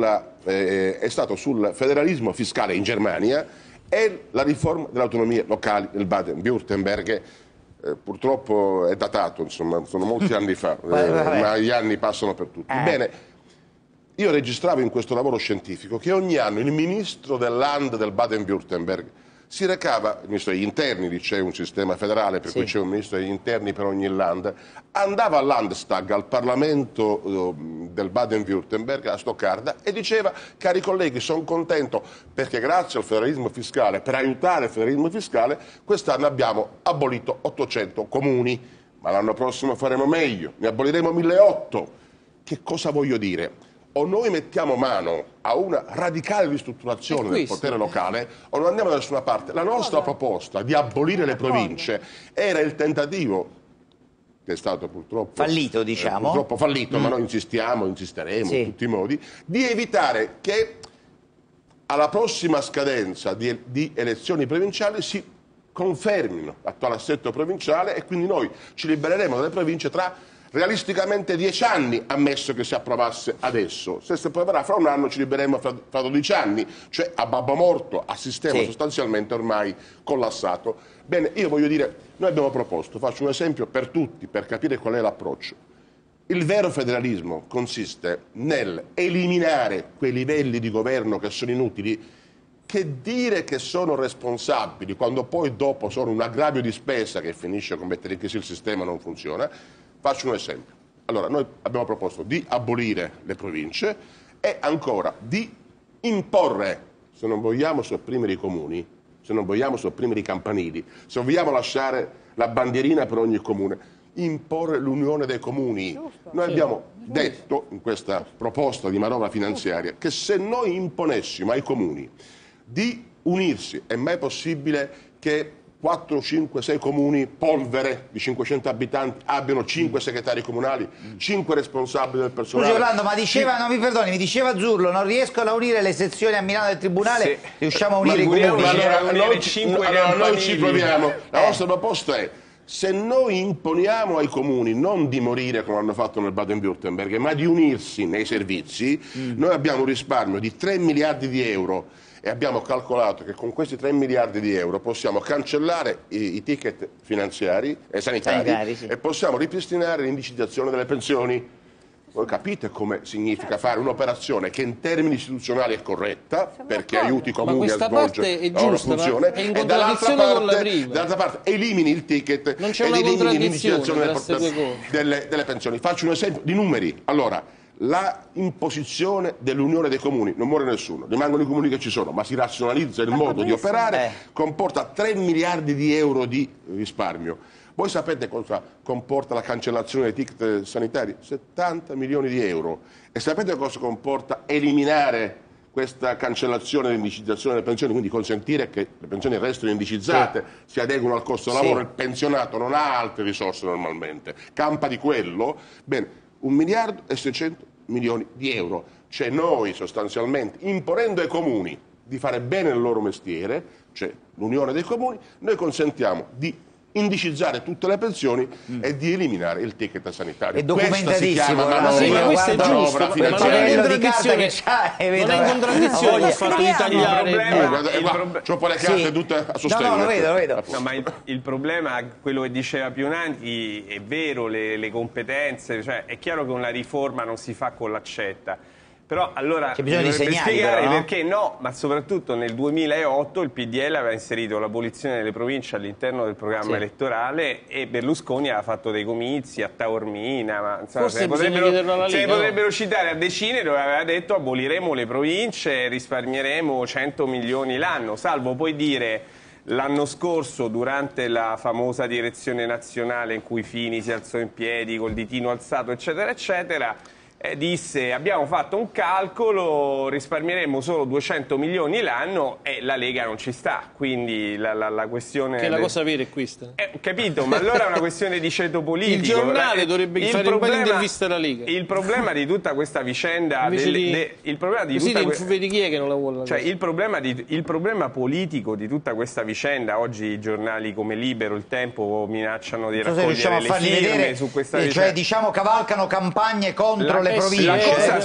è stato sul federalismo fiscale in Germania e la riforma delle autonomie locali del Baden-Württemberg, purtroppo è datato, insomma, sono molti anni fa, ma gli anni passano per tutti. Bene, io registravo in questo lavoro scientifico che ogni anno il ministro del Land del Baden-Württemberg si recava, il ministro degli interni, c'è un sistema federale per cui c'è un ministro degli interni per ogni land, andava al Landtag, al Parlamento del Baden-Württemberg, a Stoccarda, e diceva: cari colleghi, sono contento perché grazie al federalismo fiscale, per aiutare il federalismo fiscale, quest'anno abbiamo abolito 800 comuni, ma l'anno prossimo faremo meglio, ne aboliremo 1800. Che cosa voglio dire? O noi mettiamo mano a una radicale ristrutturazione del potere locale o non andiamo da nessuna parte. La nostra proposta di abolire le province era il tentativo, che è stato purtroppo fallito, diciamo. Purtroppo fallito, ma noi insisteremo in tutti i modi, di evitare che alla prossima scadenza di elezioni provinciali si confermino l'attuale assetto provinciale e quindi noi ci libereremo dalle province tra realisticamente 10 anni, ammesso che si approvasse adesso. Se si approverà fra un anno ci libereremo fra 12 anni, cioè a babbo morto, a sistema sostanzialmente ormai collassato. Bene, io voglio dire, noi abbiamo proposto, faccio un esempio per tutti, per capire qual è l'approccio. Il vero federalismo consiste nel eliminare quei livelli di governo che sono inutili, che dire che sono responsabili quando poi dopo sono un aggravio di spesa che finisce con mettere in crisi il sistema e non funziona. Faccio un esempio. Allora, noi abbiamo proposto di abolire le province e ancora di imporre, se non vogliamo sopprimere i comuni, se non vogliamo sopprimere i campanili, se vogliamo lasciare la bandierina per ogni comune, imporre l'unione dei comuni. Noi abbiamo detto in questa proposta di manovra finanziaria che se noi imponessimo ai comuni di unirsi, è mai possibile che 4, 5, 6 comuni, polvere di 500 abitanti, abbiano 5 segretari comunali, 5 responsabili del personale. Scusi Orlando, ma diceva, no, mi perdoni, mi diceva Zurlo, non riescono a unire le sezioni a Milano del Tribunale, riusciamo a unire i comuni. Allora noi ci proviamo. La nostra proposta è: se noi imponiamo ai comuni non di morire come hanno fatto nel Baden-Württemberg, ma di unirsi nei servizi, noi abbiamo un risparmio di 3 miliardi di euro e abbiamo calcolato che con questi 3 miliardi di euro possiamo cancellare i ticket finanziari e sanitari sì. e possiamo ripristinare l'indicizzazione delle pensioni. Voi capite come significa fare un'operazione che in termini istituzionali è corretta, perché aiuti i comuni a svolgere la loro funzione, e dall'altra parte elimini il ticket non ed elimini l'indicizzazione delle delle pensioni. Faccio un esempio di numeri. Allora, la imposizione dell'unione dei comuni, non muore nessuno, rimangono i comuni che ci sono, ma si razionalizza il modo di operare, comporta 3 miliardi di euro di risparmio. Voi sapete cosa comporta la cancellazione dei ticket sanitari? 70 milioni di euro. E sapete cosa comporta eliminare questa cancellazione dell'indicizzazione delle pensioni, quindi consentire che le pensioni restino indicizzate, si adeguano al costo del lavoro, il pensionato non ha altre risorse normalmente, campa di quello, bene, 1 miliardo e 600 milioni di euro. Cioè noi sostanzialmente, imponendo ai comuni di fare bene il loro mestiere, cioè l'unione dei comuni, noi consentiamo di indicizzare tutte le pensioni e di eliminare il ticket sanitario. È documentatissimo. Questa si chiama ma questo è giusto, ma non è in contraddizione non è in contraddizione il fatto di tagliare c'ho poi le carte tutte a sostegno. No, lo vedo. No, ma il problema, quello che diceva Pionanti, è vero, le competenze, cioè è chiaro che una riforma non si fa con l'accetta. Però allora c'è bisogno di segnali, spiegare però, no? Perché no, ma soprattutto nel 2008 il PDL aveva inserito l'abolizione delle province all'interno del programma elettorale e Berlusconi aveva fatto dei comizi a Taormina, ma insomma, se ne potrebbero citare a decine, dove aveva detto aboliremo le province, risparmieremo 100 milioni l'anno, salvo poi dire l'anno scorso, durante la famosa direzione nazionale in cui Fini si alzò in piedi col ditino alzato, eccetera, eccetera, disse abbiamo fatto un calcolo, risparmieremo solo 200 milioni l'anno e la Lega non ci sta, quindi la questione... Che la cosa vera è questa. Capito, ma allora è una questione di ceto politico. Il giornale dovrebbe fare un po' di interviste alla Lega. Il problema di tutta questa vicenda... il problema di così tutta vedi chi è che non la vuole. Cioè, il problema politico di tutta questa vicenda, oggi i giornali come Libero, Il Tempo minacciano di raccogliere le firme su questa vicenda. Cioè, diciamo, cavalcano campagne contro le province. La cosa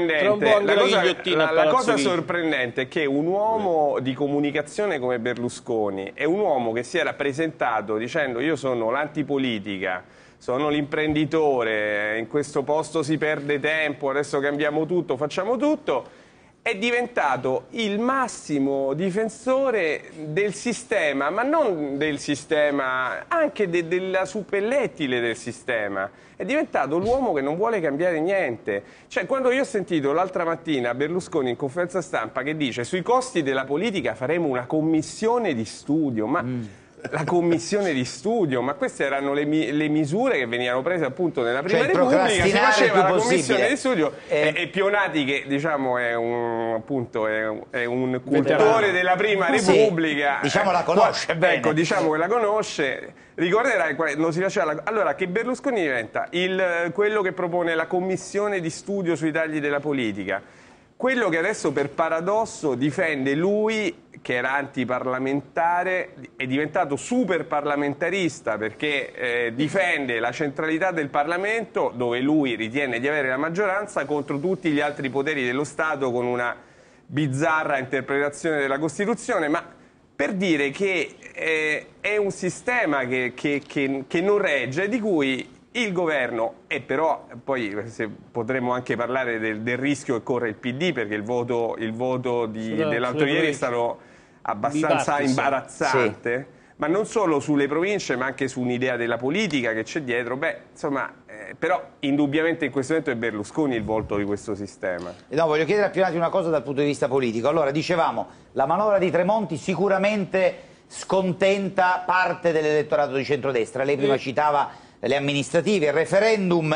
sorprendente è che un uomo di comunicazione come Berlusconi è un uomo che si era presentato dicendo io sono l'antipolitica, sono l'imprenditore, in questo posto si perde tempo, adesso cambiamo tutto, facciamo tutto, è diventato il massimo difensore del sistema, ma non del sistema, anche della suppellettile del sistema. È diventato l'uomo che non vuole cambiare niente. Cioè, quando io ho sentito l'altra mattina Berlusconi in conferenza stampa che dice sui costi della politica faremo una commissione di studio, ma... La commissione di studio, ma queste erano le misure che venivano prese appunto nella Prima Repubblica, si faceva la commissione di studio e Pionati, che diciamo è un cultore della Prima Repubblica, diciamo la conosce bene. Ecco, diciamo che la conosce, ricorderai, non si faceva allora che Berlusconi diventa quello che propone la commissione di studio sui tagli della politica, quello che adesso per paradosso difende lui, che era antiparlamentare, è diventato super parlamentarista perché difende la centralità del Parlamento, dove lui ritiene di avere la maggioranza, contro tutti gli altri poteri dello Stato, con una bizzarra interpretazione della Costituzione, ma per dire che è un sistema che non regge, di cui il governo, e però poi potremmo anche parlare del rischio che corre il PD, perché il voto dell'altro ieri è stato abbastanza imbarazzante, ma non solo sulle province, ma anche su un'idea della politica che c'è dietro. Beh, insomma, però indubbiamente in questo momento è Berlusconi il volto di questo sistema. No, voglio chiedere a Pionati una cosa dal punto di vista politico. Allora, dicevamo, la manovra di Tremonti sicuramente scontenta parte dell'elettorato di centrodestra. Lei prima citava le amministrative, il referendum,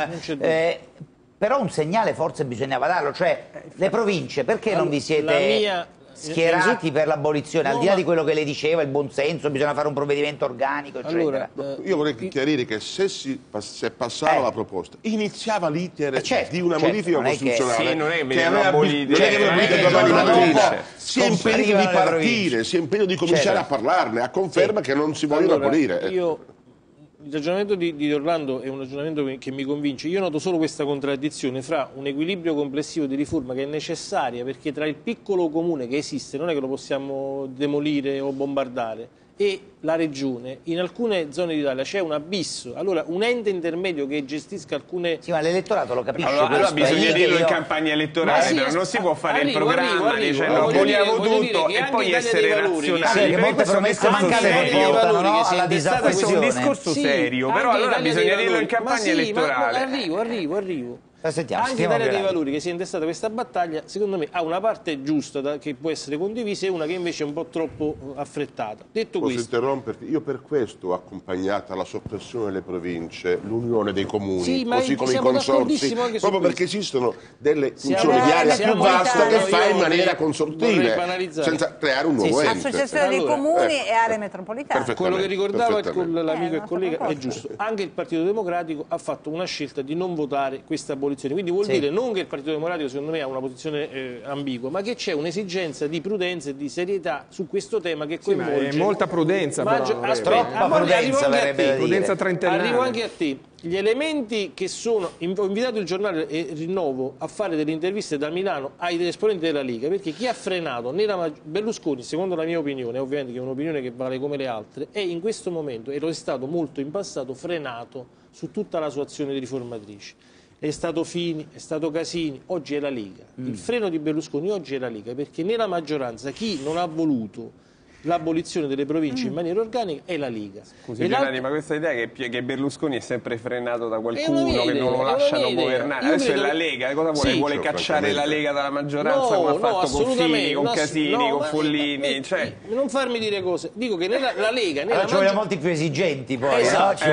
però un segnale forse bisognava darlo, cioè le province, perché non vi siete schierati per l'abolizione, al di là di quello che lei diceva, il buonsenso, bisogna fare un provvedimento organico, eccetera. Allora, io vorrei chiarire che se passava la proposta, iniziava l'iter di una modifica costituzionale che aveva abolito domani mattina, si è impedito di partire, si è impedito di cominciare a parlarne, a conferma che non si vogliono abolire. Il ragionamento di Orlando è un ragionamento che mi convince. Io noto solo questa contraddizione fra un equilibrio complessivo di riforma che è necessaria, perché tra il piccolo comune che esiste, non è che lo possiamo demolire o bombardare, e la regione, in alcune zone d'Italia c'è un abisso. Allora un ente intermedio che gestisca alcune... Sì, ma l'elettorato lo capisce. Allora bisogna dirlo in campagna elettorale, sì, però non si può fare il programma dicendo vogliamo tutto e poi essere razionali. Che molte promesse mancate portano alla disaffezione. Questo è un discorso serio, però allora bisogna dirlo in campagna elettorale. Arrivo. Sentiamo, anche Italia dei Valori, che si è intestata questa battaglia, secondo me ha una parte giusta che può essere condivisa e una che invece è un po' troppo affrettata. Detto Posso questo, interromperti? Io per questo ho accompagnato alla soppressione delle province l'unione dei comuni, sì, così come i consorzi, proprio perché esistono delle funzioni di area più vasta che fa in maniera consortile, senza creare un nuovo ente. Associazione dei comuni e aree metropolitane. Quello che ricordava l'amico e collega è giusto. Anche il Partito Democratico ha fatto una scelta di non votare questa abolizione. Quindi vuol dire non che il Partito Democratico secondo me ha una posizione ambigua, ma che c'è un'esigenza di prudenza e di serietà su questo tema che coinvolge... Sì, molta prudenza però. Troppa prudenza verrebbe da dire. Prudenza trentennale. Arrivo anche a te. Gli elementi che sono... Ho invitato il giornale Rinnovo a fare delle interviste da Milano ai esponenti della Lega, perché chi ha frenato Berlusconi, secondo la mia opinione, ovviamente che è un'opinione che vale come le altre, è in questo momento, e lo è stato molto in passato, frenato su tutta la sua azione di riformatrice. È stato Fini, è stato Casini, oggi è la Lega. Il freno di Berlusconi oggi è la Lega, perché nella maggioranza chi non ha voluto l'abolizione delle province in maniera organica è la Lega. Scusi, Gianni, ma questa idea che Berlusconi è sempre frenato da qualcuno, che non lo lasciano governare, adesso è la Lega, cosa vuole? Vuole cacciare la Lega dalla maggioranza come ha fatto con Fini, con Casini, con Follini? Non farmi dire cose, dico che la Lega... Allora ci vogliono molti più esigenti poi,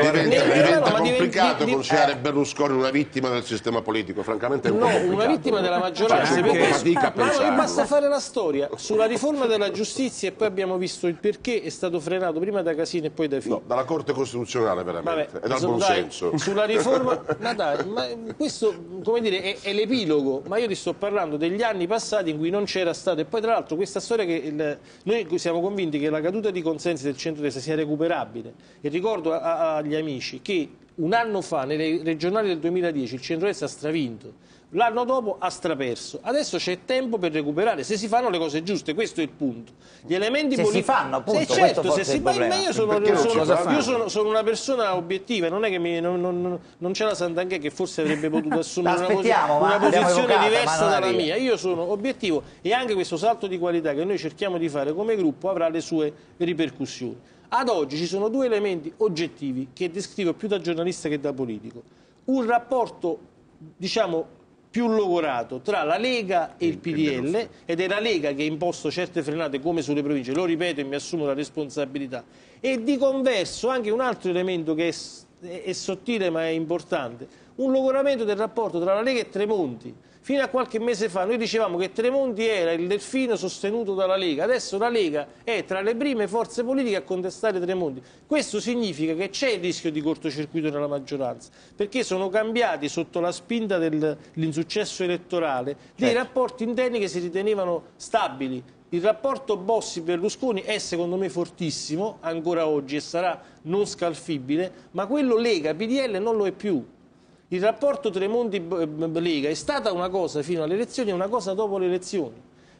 Diventa complicato considerare Berlusconi una vittima del sistema politico, francamente è un po' complicato. Una vittima della maggioranza, ma basta fare la storia sulla riforma della giustizia e poi abbiamo visto il perché è stato frenato prima da Casini e poi da Fini. No, dalla Corte Costituzionale veramente, e dal buonsenso. Sulla riforma, ma questo come dire, è l'epilogo, ma io ti sto parlando degli anni passati in cui non c'era stato, e poi tra l'altro questa storia che noi siamo convinti che la caduta di consensi del centrodestra sia recuperabile, e ricordo agli amici che un anno fa nelle regionali del 2010 il centrodestra ha stravinto. L'anno dopo ha straperso. Adesso c'è tempo per recuperare, se si fanno le cose giuste, questo è il punto. Gli elementi se si fanno, appunto, certo, se si fa, ma io sono una persona obiettiva, non è che non c'è la Santanchè che forse avrebbe potuto assumere una posizione diversa dalla mia. Io sono obiettivo, e anche questo salto di qualità che noi cerchiamo di fare come gruppo avrà le sue ripercussioni. Ad oggi ci sono due elementi oggettivi che descrivo più da giornalista che da politico. Un rapporto, diciamo, più logorato tra la Lega e il PDL, ed è la Lega che ha imposto certe frenate come sulle province, lo ripeto e mi assumo la responsabilità, e di converso anche un altro elemento che è sottile ma è importante, un logoramento del rapporto tra la Lega e Tremonti. Fino a qualche mese fa noi dicevamo che Tremonti era il delfino sostenuto dalla Lega, adesso la Lega è tra le prime forze politiche a contestare Tremonti. Questo significa che c'è il rischio di cortocircuito nella maggioranza, perché sono cambiati sotto la spinta dell'insuccesso elettorale dei rapporti interni che si ritenevano stabili. Il rapporto Bossi-Berlusconi è secondo me fortissimo ancora oggi e sarà non scalfibile, ma quello Lega-PDL non lo è più. Il rapporto Tremonti-Lega è stata una cosa fino alle elezioni e una cosa dopo le elezioni.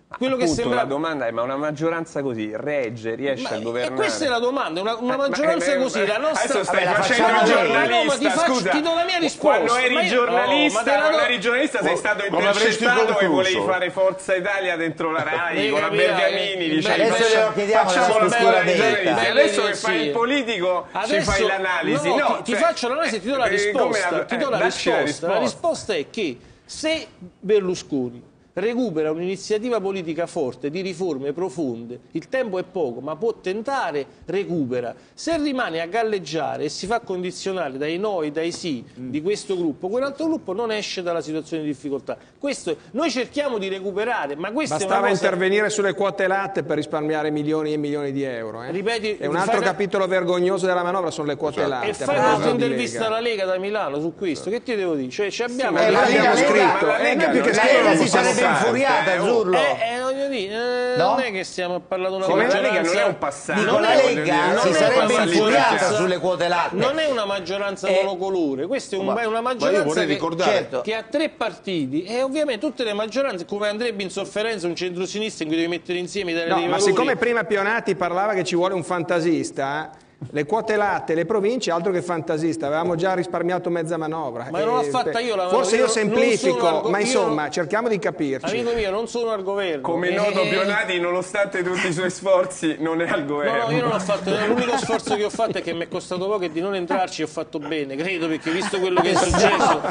quello che Appunto, sembra... la domanda è: ma una maggioranza così riesce a governare? E questa è la domanda, una maggioranza così, la nostra... Adesso stai Vabbè, facendo il giornalista, scusa, ti do la mia risposta. Quando eri giornalista, sei stato intercettato e volevi fare Forza Italia dentro la RAI con la Bergamini, dicevi adesso glielo chiediamo facciamo alla la struttura giornalista. detta. Adesso che fai il politico ci fai l'analisi. No, ti faccio l'analisi e ti do la risposta. Ti do la risposta. La risposta è che se Berlusconi recupera un'iniziativa politica forte di riforme profonde, il tempo è poco, ma può tentare, recupera. Se rimane a galleggiare e si fa condizionare dai no e dai sì di questo gruppo, quell'altro gruppo non esce dalla situazione di difficoltà. Questo, noi cerchiamo di recuperare, ma questa è una cosa... intervenire sulle quote latte per risparmiare milioni e milioni di euro. Ripeti, è un altro capitolo vergognoso della manovra, sono le quote latte. E fai un'intervista alla Lega da Milano su questo, che ti devo dire? Cioè, ci abbiamo... l'abbiamo scritto. La Lega si sarebbe infuriata, Zurlo. Non è che stiamo a parlare di una maggioranza. maggioranza. La Lega non è un passaggio. Dico, la Lega si sarebbe infuriata sulle quote latte. Non è una maggioranza monocolore, questa è una maggioranza che ha 3 partiti e ovviamente tutte le maggioranze, come andrebbe in sofferenza un centro-sinistra in cui devi mettere insieme i dei valori. Ma siccome prima Pionati parlava che ci vuole un fantasista, le quote latte, le province, altro che fantasista, avevamo già risparmiato mezza manovra. Ma non l'ho fatta io la manovra. Forse io semplifico, ma insomma, cerchiamo di capirci. Amico mio, non sono al governo. Come noto, Pionati, nonostante tutti i suoi sforzi, non è al governo. No, io non l'ho fatto. L'unico sforzo che ho fatto è che mi è costato poco e di non entrarci ho fatto bene, credo, perché visto quello che è successo,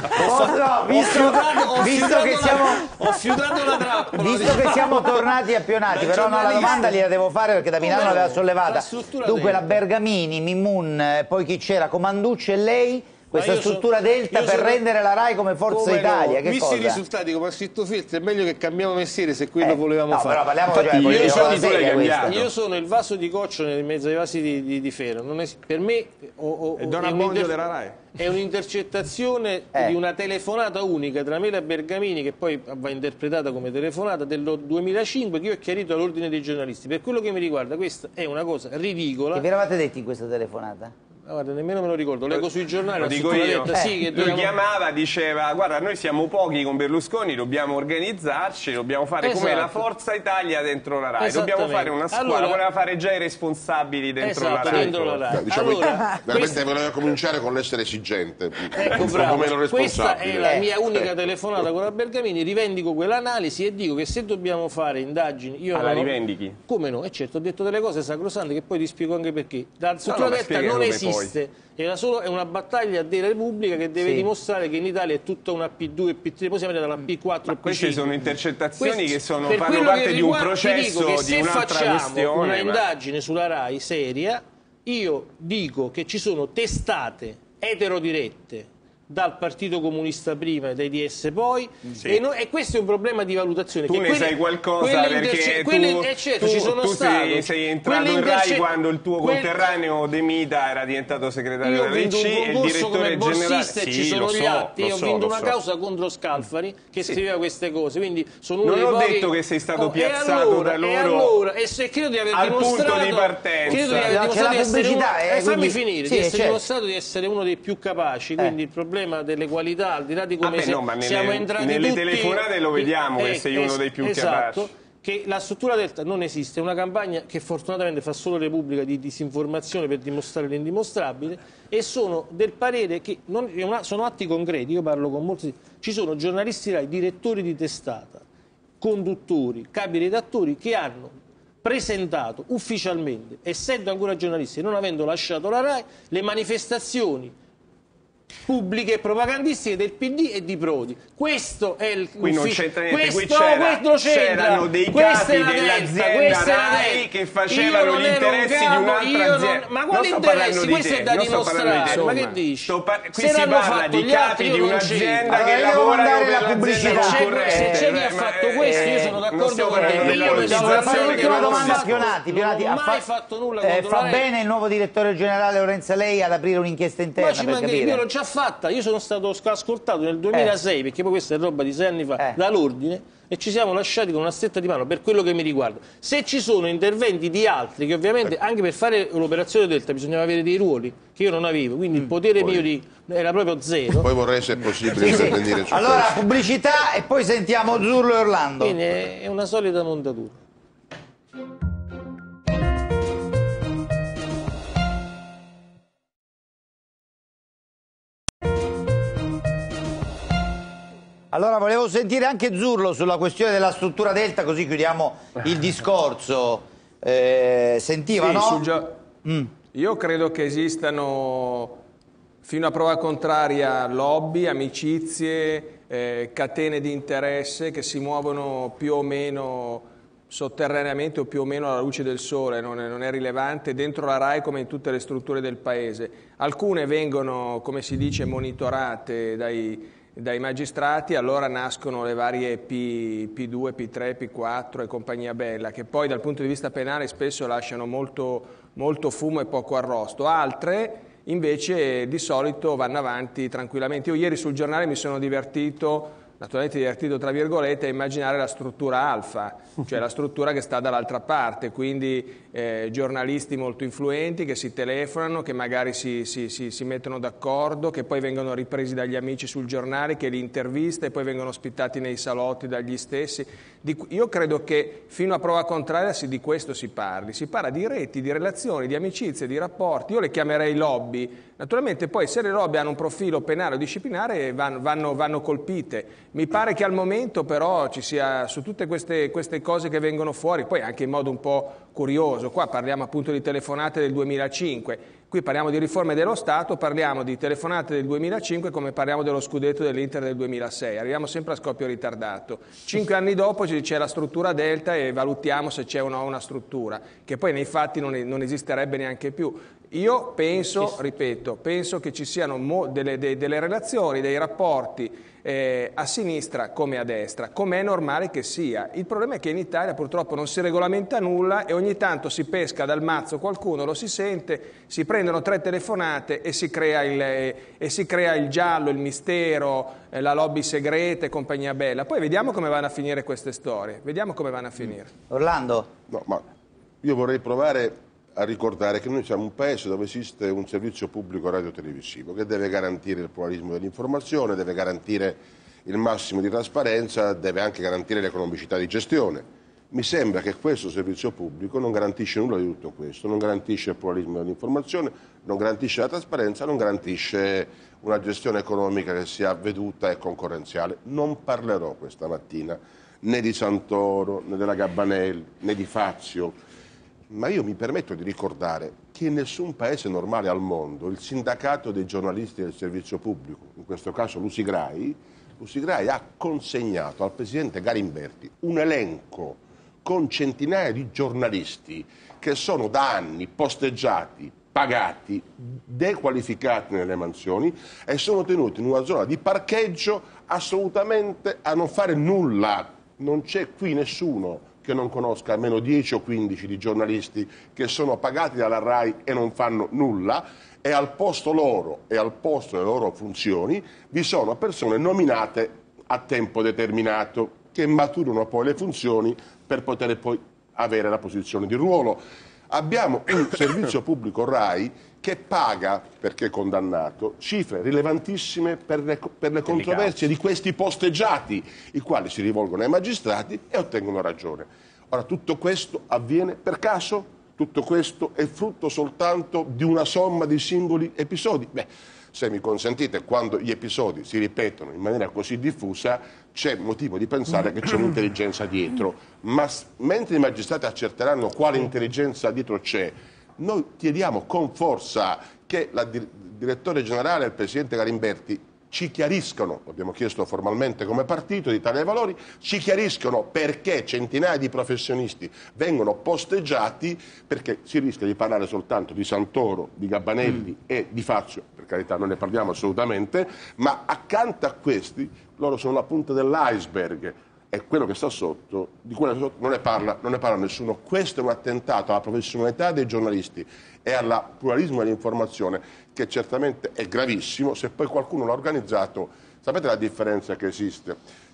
ho fiutato la trappola. Visto che siamo tornati a Pionati, però una domanda gliela devo fare perché da Milano l'aveva sollevata. Dunque la Bergamini, Mimun, poi chi c'era? Comanducci e lei? Questa struttura delta per rendere la RAI come Forza Italia. Che visti cosa? I risultati, come ha scritto Feltri, è meglio che cambiamo messiere se quello volevamo fare. Però parliamo io sono il vaso di coccio in mezzo ai vasi di ferro. Non è, per me della RAI. È un'intercettazione di una telefonata unica tra me e la Bergamini, che poi va interpretata come telefonata del 2005, che io ho chiarito all'ordine dei giornalisti. Per quello che mi riguarda, questa è una cosa ridicola. Che vi eravate detti in questa telefonata? Guarda, nemmeno me lo ricordo, leggo sui giornali. Lo dico io. Sì, che lui chiamava, diceva: guarda, noi siamo pochi con Berlusconi, dobbiamo organizzarci, dobbiamo fare come la Forza Italia dentro la RAI, dobbiamo fare una squadra, voleva fare già i responsabili dentro la RAI. Diciamo, veramente voleva cominciare con l'essere esigente, ecco, bravo. Questa è la mia unica telefonata con la Bergamini, rivendico quell'analisi e dico che se dobbiamo fare indagini... la rivendichi? Come no? E certo, ho detto delle cose sacrosante che poi ti spiego anche perché. La struttura delta non esiste. È una battaglia della Repubblica che deve dimostrare che in Italia è tutta una P2 e P3, poi siamo arrivati alla P4 e P5. Queste sono intercettazioni che fanno parte di un processo, di un'altra questione. Una indagine sulla RAI seria, io dico che ci sono testate eterodirette dal Partito Comunista prima e dai DS poi, e questo è un problema di valutazione. Tu ne sai qualcosa perché tu sei entrato in RAI quando il tuo conterraneo De Mita era diventato segretario della DC e il direttore generale. Ci sono gli atti, io ho vinto una causa contro Scalfari che scriveva queste cose, quindi sono uno non dei ho detto che sei stato piazzato da loro credo di aver al dimostrato, punto di partenza. Credo di aver dimostrato di essere fammi finire, di essere dimostrato di essere uno dei più capaci, quindi il problema delle qualità, al di là di come siamo entrati nelle tutti, telefonate lo vediamo che sei uno dei più capaci. Che la struttura delta non esiste, è una campagna che fortunatamente fa solo Repubblica di disinformazione per dimostrare l'indimostrabile, e sono del parere che sono atti concreti. Io parlo con molti, ci sono giornalisti RAI, direttori di testata, conduttori, capi redattori che hanno presentato ufficialmente, essendo ancora giornalisti e non avendo lasciato la RAI, le manifestazioni pubbliche e propagandistiche del PD e di Prodi. Questo è il qui non c'entra niente, qui c'erano dei capi dell'azienda RAI che facevano gli interessi di un'altra azienda. Ma quali interessi? Questo è da dimostrare. Ma che dici? Qui si parla di capi di un'azienda che lavorano per l'azienda concorrente. Se c'è chi ha fatto questo, io sono d'accordo con te. L'ultima domanda a Pionati. Non ho mai fatto nulla contro fa bene il nuovo direttore generale Lorenzo Lei ad aprire un'inchiesta interna per capire? Io l'ho già fatta, io sono stato ascoltato nel 2006, perché poi questa è roba di 6 anni fa, dall'Ordine, e ci siamo lasciati con una stretta di mano per quello che mi riguarda. Se ci sono interventi di altri, che ovviamente anche per fare l'operazione Delta bisognava avere dei ruoli che io non avevo, quindi il potere mio era proprio zero. Poi vorrei, se è possibile, intervenire su Allora, questo. pubblicità e poi sentiamo Zurlo e Orlando. Quindi è una solita montatura. Allora, volevo sentire anche Zurlo sulla questione della struttura Delta, così chiudiamo il discorso. Sentiva, Sì, no? Io credo che esistano, fino a prova contraria, lobby, amicizie, catene di interesse che si muovono più o meno sotterraneamente o più o meno alla luce del sole, non è rilevante, dentro la RAI come in tutte le strutture del Paese. Alcune vengono, come si dice, monitorate dai magistrati, allora nascono le varie P2, P3, P4 e compagnia bella, che poi dal punto di vista penale spesso lasciano molto fumo e poco arrosto. Altre invece di solito vanno avanti tranquillamente. Io ieri sul giornale mi sono divertito, naturalmente divertito tra virgolette, a immaginare la struttura alfa, cioè la struttura che sta dall'altra parte, quindi giornalisti molto influenti che si telefonano, che magari si mettono d'accordo, che poi vengono ripresi dagli amici sul giornale, che li intervista e poi vengono ospitati nei salotti dagli stessi. Io credo che fino a prova contraria di questo si parla di reti, di relazioni, di amicizie, di rapporti. Io le chiamerei lobby. Naturalmente poi se le lobby hanno un profilo penale o disciplinare vanno colpite. Mi pare che al momento però ci sia, su tutte queste cose che vengono fuori, poi anche in modo un po' curioso, qua parliamo appunto di telefonate del 2005, qui parliamo di riforme dello Stato, parliamo di telefonate del 2005 come parliamo dello scudetto dell'Inter del 2006, arriviamo sempre a scoppio ritardato. 5 anni dopo c'è la struttura Delta e valutiamo se c'è o no una struttura, che poi nei fatti non esisterebbe neanche più. Io penso, ripeto, penso che ci siano delle relazioni, dei rapporti a sinistra come a destra, come è normale che sia. Il problema è che in Italia purtroppo non si regolamenta nulla e ogni tanto si pesca dal mazzo qualcuno, lo si sente, si prendono 3 telefonate e si crea il giallo, il mistero, la lobby segreta e compagnia bella. Poi vediamo come vanno a finire queste storie, vediamo come vanno a finire. Orlando? No, ma io vorrei provare a ricordare che noi siamo un paese dove esiste un servizio pubblico radiotelevisivo che deve garantire il pluralismo dell'informazione, deve garantire il massimo di trasparenza, deve anche garantire l'economicità di gestione. Mi sembra che questo servizio pubblico non garantisce nulla di tutto questo, non garantisce il pluralismo dell'informazione, non garantisce la trasparenza, non garantisce una gestione economica che sia veduta e concorrenziale. Non parlerò questa mattina né di Santoro, né della Gabbanelli, né di Fazio, ma io mi permetto di ricordare che in nessun paese normale al mondo il sindacato dei giornalisti del servizio pubblico, in questo caso l'Usigrai, ha consegnato al presidente Galimberti un elenco con centinaia di giornalisti che sono da anni posteggiati, pagati, dequalificati nelle mansioni e sono tenuti in una zona di parcheggio assolutamente a non fare nulla. Non c'è qui nessuno che non conosca almeno 10 o 15 di giornalisti che sono pagati dalla RAI e non fanno nulla, e al posto loro e al posto delle loro funzioni vi sono persone nominate a tempo determinato che maturano poi le funzioni per poter poi avere la posizione di ruolo. Abbiamo un servizio pubblico RAI che paga, perché è condannato, cifre rilevantissime per le controversie di questi posteggiati, i quali si rivolgono ai magistrati e ottengono ragione. Ora, tutto questo avviene per caso? Tutto questo è frutto soltanto di una somma di singoli episodi? Beh, se mi consentite, quando gli episodi si ripetono in maniera così diffusa, c'è motivo di pensare che c'è un'intelligenza dietro. Ma mentre i magistrati accerteranno quale intelligenza dietro c'è, noi chiediamo con forza che il direttore generale e il presidente Galimberti ci chiariscano, lo abbiamo chiesto formalmente come partito di Italia dei Valori, ci chiariscano perché centinaia di professionisti vengono posteggiati, perché si rischia di parlare soltanto di Santoro, di Gabbanelli e di Fazio, per carità non ne parliamo assolutamente, ma accanto a questi loro sono la punta dell'iceberg. E quello che sta sotto, di quello che sta sotto non ne parla nessuno. Questo è un attentato alla professionalità dei giornalisti e al pluralismo dell'informazione, che certamente è gravissimo. Se poi qualcuno l'ha organizzato, sapete la differenza che esiste?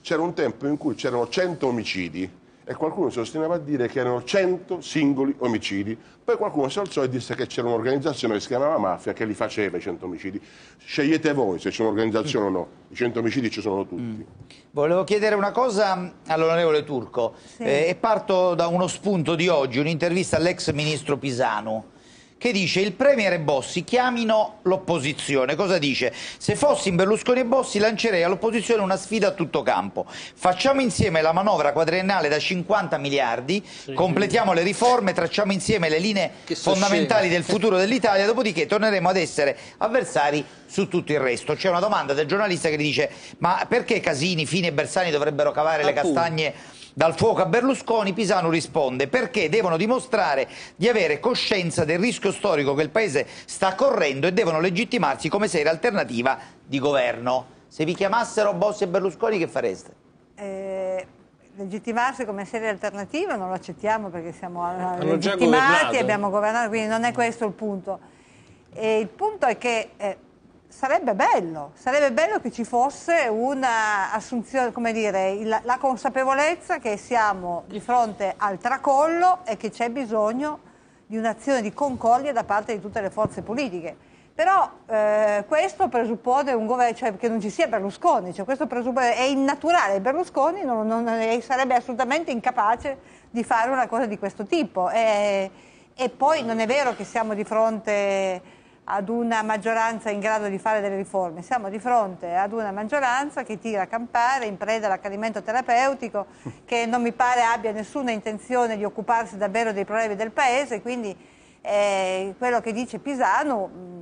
c'era un tempo in cui c'erano 100 omicidi e qualcuno si ostinava a dire che erano 100 singoli omicidi. Poi qualcuno si alzò e disse che c'era un'organizzazione che si chiamava Mafia che li faceva i 100 omicidi. Scegliete voi se c'è un'organizzazione o no, i 100 omicidi ci sono tutti. Volevo chiedere una cosa all'onorevole Turco e parto da uno spunto di oggi, un'intervista all'ex ministro Pisanu, che dice: il premier e Bossi chiamino l'opposizione. Cosa dice? Se fossi in Berlusconi e Bossi lancerei all'opposizione una sfida a tutto campo. Facciamo insieme la manovra quadriennale da 50 miliardi, completiamo le riforme, tracciamo insieme le linee fondamentali del futuro dell'Italia, dopodiché torneremo ad essere avversari su tutto il resto. C'è una domanda del giornalista che gli dice: ma perché Casini, Fini e Bersani dovrebbero cavare le castagne dal fuoco a Berlusconi? Pisanu risponde: perché devono dimostrare di avere coscienza del rischio storico che il Paese sta correndo e devono legittimarsi come seria alternativa di governo. Se vi chiamassero Bossi e Berlusconi, che fareste? Legittimarsi come seria alternativa non lo accettiamo, perché siamo legittimati e abbiamo governato, quindi non è questo il punto. Il punto è che sarebbe bello che ci fosse una assunzione, come dire, la consapevolezza che siamo di fronte al tracollo e che c'è bisogno di un'azione di concordia da parte di tutte le forze politiche. Però questo presuppone un governo, cioè che non ci sia Berlusconi, cioè questo presuppone, è innaturale. Berlusconi sarebbe assolutamente incapace di fare una cosa di questo tipo. E poi non è vero che siamo di fronte ad una maggioranza in grado di fare delle riforme, siamo di fronte ad una maggioranza che tira a campare in preda all'accanimento terapeutico, che non mi pare abbia nessuna intenzione di occuparsi davvero dei problemi del Paese. Quindi quello che dice Pisanu,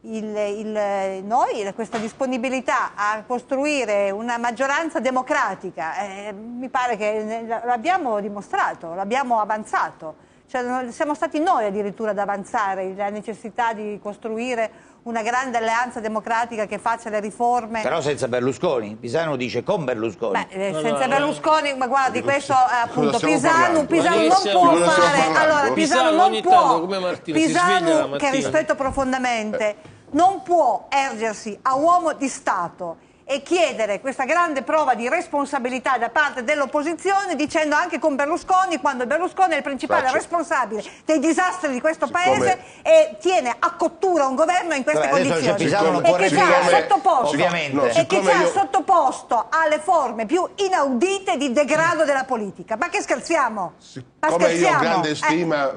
noi questa disponibilità a costruire una maggioranza democratica, mi pare che l'abbiamo dimostrato, l'abbiamo avanzato. Cioè, siamo stati noi addirittura ad avanzare la necessità di costruire una grande alleanza democratica che faccia le riforme. Però senza Berlusconi. Pisanu dice con Berlusconi. Senza Berlusconi, ma guardi, questo appunto Pisanu non può fare. Allora, Pisanu non può. Pisanu, che rispetto profondamente, non può ergersi a uomo di Stato e chiedere questa grande prova di responsabilità da parte dell'opposizione, dicendo anche con Berlusconi, quando Berlusconi è il principale responsabile dei disastri di questo Paese e tiene a cottura un governo in queste condizioni, e che ci ha sottoposto alle forme più inaudite di degrado della politica. Ma che scherziamo? Come io ho grande stima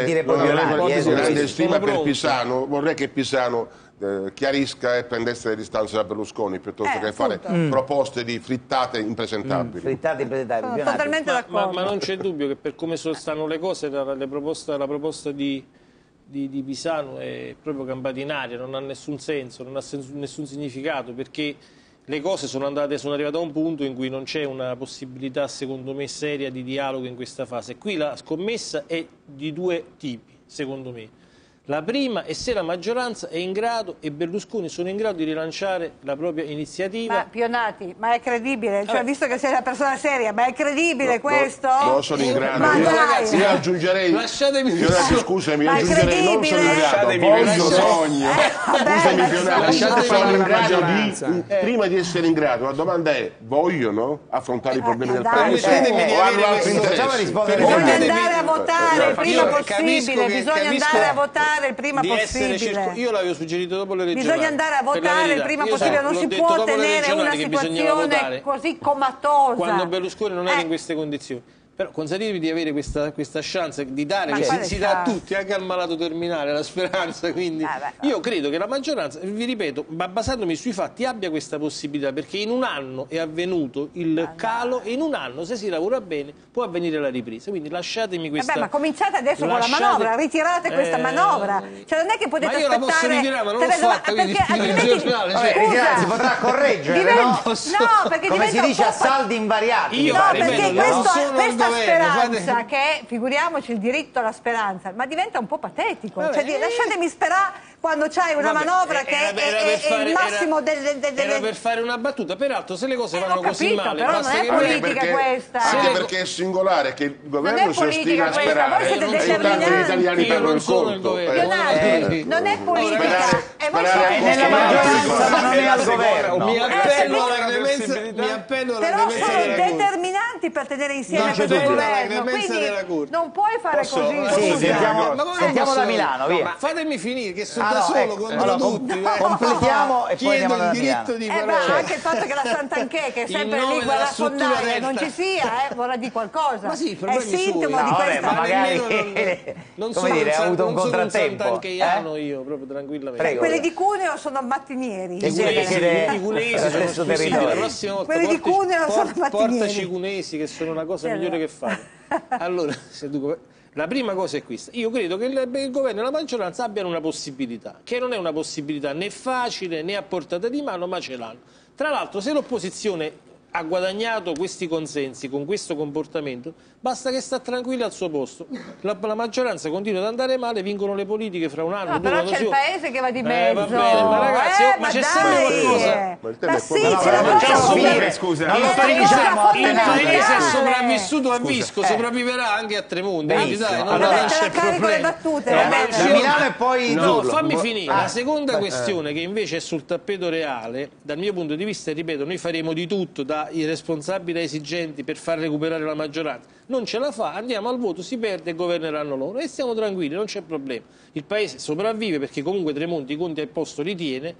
per Pisanu, vorrei che Pisanu chiarisca e prendesse le distanze da Berlusconi piuttosto che fare proposte di frittate impresentabili. Sono totalmente d'accordo. Ma non c'è dubbio che per come stanno le cose la proposta di Pisanu è proprio campata in aria, non ha nessun senso, non ha nessun significato, perché le cose sono arrivate a un punto in cui non c'è una possibilità, secondo me, seria di dialogo in questa fase. Qui la scommessa è di due tipi, secondo me. La prima è se la maggioranza è in grado e Berlusconi sono in grado di rilanciare la propria iniziativa. Ma Pionati, ma è credibile? Cioè, visto che sei una persona seria, ma è credibile questo? No, sono in grado. Ragazzi, io aggiungerei. Lasciatemi scusami, aggiungerei non sono in grado. Voglio sogno. Scusami, Pionati, sono in grado di. Prima di essere in grado, la domanda è: vogliono affrontare i problemi del Paese o hanno altri interessi? Bisogna andare a votare il prima possibile, bisogna andare a votare il prima possibile. Io l'avevo suggerito dopo le regionali. Bisogna andare a votare il prima possibile, non si può tenere una situazione così comatosa. Quando Berlusconi non era in queste condizioni. Però consentitemi di avere questa chance di dare, si dà a tutti, anche al malato terminale, la speranza. Quindi io credo che la maggioranza, vi ripeto, ma basandomi sui fatti, abbia questa possibilità, perché in un anno è avvenuto il calo e in un anno, se si lavora bene, può avvenire la ripresa. Quindi lasciatemi questa. Ma cominciate adesso con la manovra, ritirate questa manovra. Cioè non è che potete aspettare. Ma io la posso ritirare, ma non l'ho fatta, quindi si potrà correggere, no? No, perché come si dice, a saldi invariati. No, perché questo tanta governo, speranza che, figuriamoci, il diritto alla speranza, ma diventa un po' patetico. Cioè, lasciatemi sperare quando c'hai una manovra che è il massimo delle... Era per fare una battuta, peraltro se le cose vanno così male... Però non è politica questa. Anche perché è singolare che il governo si ostina a sperare siete e intanto gli italiani Io perdono non il sono il conto. governo. Non è politica. E voi sperare siete nella maggioranza, ma non è al governo. Mi appello alla clemenza però della sono Corte. determinanti per tenere insieme Non c'è questo dubbio. governo. Clemenza della Quindi Corte. non puoi fare così. Sì, scusa. sentiamo da Milano, via. Ma fatemi finire, che sono Ah, da no, solo ecco, contro allora, tutti. completiamo e poi Chiedo andiamo da il Milano. diritto di Ma parola. anche il fatto che la Santanchè, che è In sempre nome lì della guarda a struttura fondare, delta. non ci sia, vorrà dire qualcosa. Ma sì, i è problemi sintomo suoi. di No, vabbè, questa... ma magari Non come dire, ha avuto un contrattempo. Santancheiano io, proprio tranquillamente. Prego. Quelli di Cuneo sono mattinieri. Che in siete- genere. siete- I cunesi dello sono stesso squisiti, territorio. la prossima volta Quelli di Cuneo sono mattinieri. portaci i cunesi che sono la cosa migliore che fate. Allora, la prima cosa è questa. Io credo che il governo e la maggioranza abbiano una possibilità, che non è una possibilità né facile né a portata di mano, ma ce l'hanno. Tra l'altro, se l'opposizione ha guadagnato questi consensi con questo comportamento, basta che sta tranquilla al suo posto. La maggioranza continua ad andare male, vincono le politiche fra un anno, No, due però anni. c'è il paese che va di mezzo. Va bene, ma ragazzi, ma c'è sempre qualcosa. Ma il tema Ma è sì, quello. ce la facciamo facciamo finire, scusa. Non lo Il facciamo a Il tenere. paese è sopravvissuto a Visco, sopravviverà anche a Tremonti. Quindi Benissimo. dai, non Allora, Vabbè, te c'è la carico le problema. battute, va Da bene. Milano e poi No, Zurlo. fammi finire. La seconda questione che invece è sul tappeto reale, dal mio punto di vista, ripeto, noi faremo di tutto da irresponsabili a esigenti per far recuperare la maggioranza. Non ce la fa, andiamo al voto, si perde e governeranno loro. E stiamo tranquilli, non c'è problema. Il paese sopravvive perché comunque Tremonti i conti al posto li tiene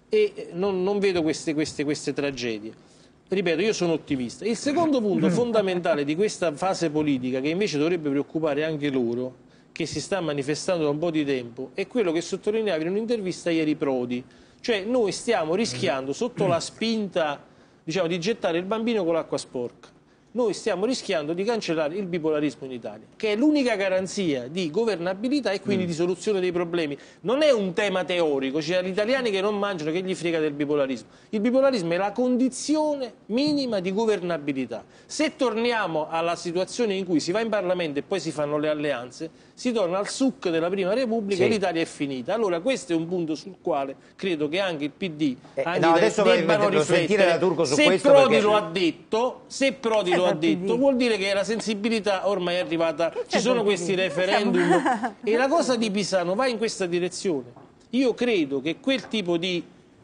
e non vedo queste tragedie. Ripeto, io sono ottimista. Il secondo punto fondamentale di questa fase politica, che invece dovrebbe preoccupare anche loro, che si sta manifestando da un po' di tempo, è quello che sottolineava in un'intervista ieri Prodi. Cioè noi stiamo rischiando, sotto la spinta, diciamo, di gettare il bambino con l'acqua sporca. Noi stiamo rischiando di cancellare il bipolarismo in Italia, che è l'unica garanzia di governabilità e quindi di soluzione dei problemi. Non è un tema teorico, cioè gli italiani che non mangiano, che gli frega del bipolarismo. Il bipolarismo è la condizione minima di governabilità. Se torniamo alla situazione in cui si va in Parlamento e poi si fanno le alleanze, si torna al succo della Prima Repubblica e l'Italia è finita. Allora questo è un punto sul quale credo che anche il PD anche adesso debbano devo sentire da riflettere. Turco su Se questo Prodi perché- lo ha detto, se Prodi lo ha detto, vuol dire che la sensibilità ormai è arrivata, ci sono questi referendum e la cosa di Pisano va in questa direzione. Io credo che quel tipo di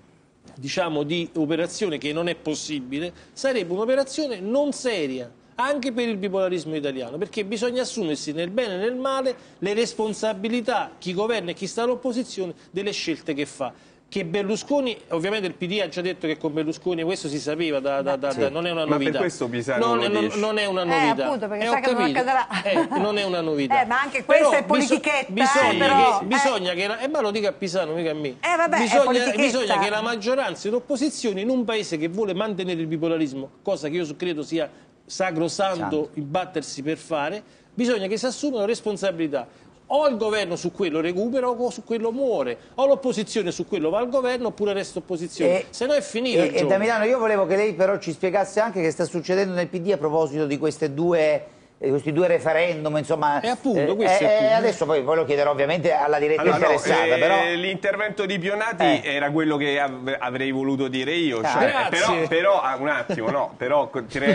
operazione, che non è possibile, sarebbe un'operazione non seria anche per il bipolarismo italiano, perché bisogna assumersi nel bene e nel male le responsabilità, chi governa e chi sta all'opposizione, delle scelte che fa. Che Berlusconi, ovviamente il PD ha già detto che con Berlusconi questo si sapeva, non è una novità. Ma per questo Pisano lo dice. Non è una novità. Appunto, perché ho sa che non capito. accadrà. Non è una novità. Ma anche questa Però è politichetta, bisogna però. che ma lo dica a Pisano, mica a me. Vabbè, è politichetta. Bisogna che la maggioranza e l'opposizione, in un paese che vuole mantenere il bipolarismo, cosa che io credo sia sacrosanto imbattersi per fare, bisogna che si assumano responsabilità. O il governo su quello recupera o su quello muore, o l'opposizione su quello va al governo oppure resta opposizione, se no è finito il E gioco. da Milano io volevo che lei però ci spiegasse anche che sta succedendo nel PD a proposito di questi due referendum, insomma. E appunto, questo è appunto. Adesso poi lo chiederò ovviamente alla diretta Allora, interessata, però... L'intervento di Pionati era quello che avrei voluto dire io, Grazie. però un attimo, no, però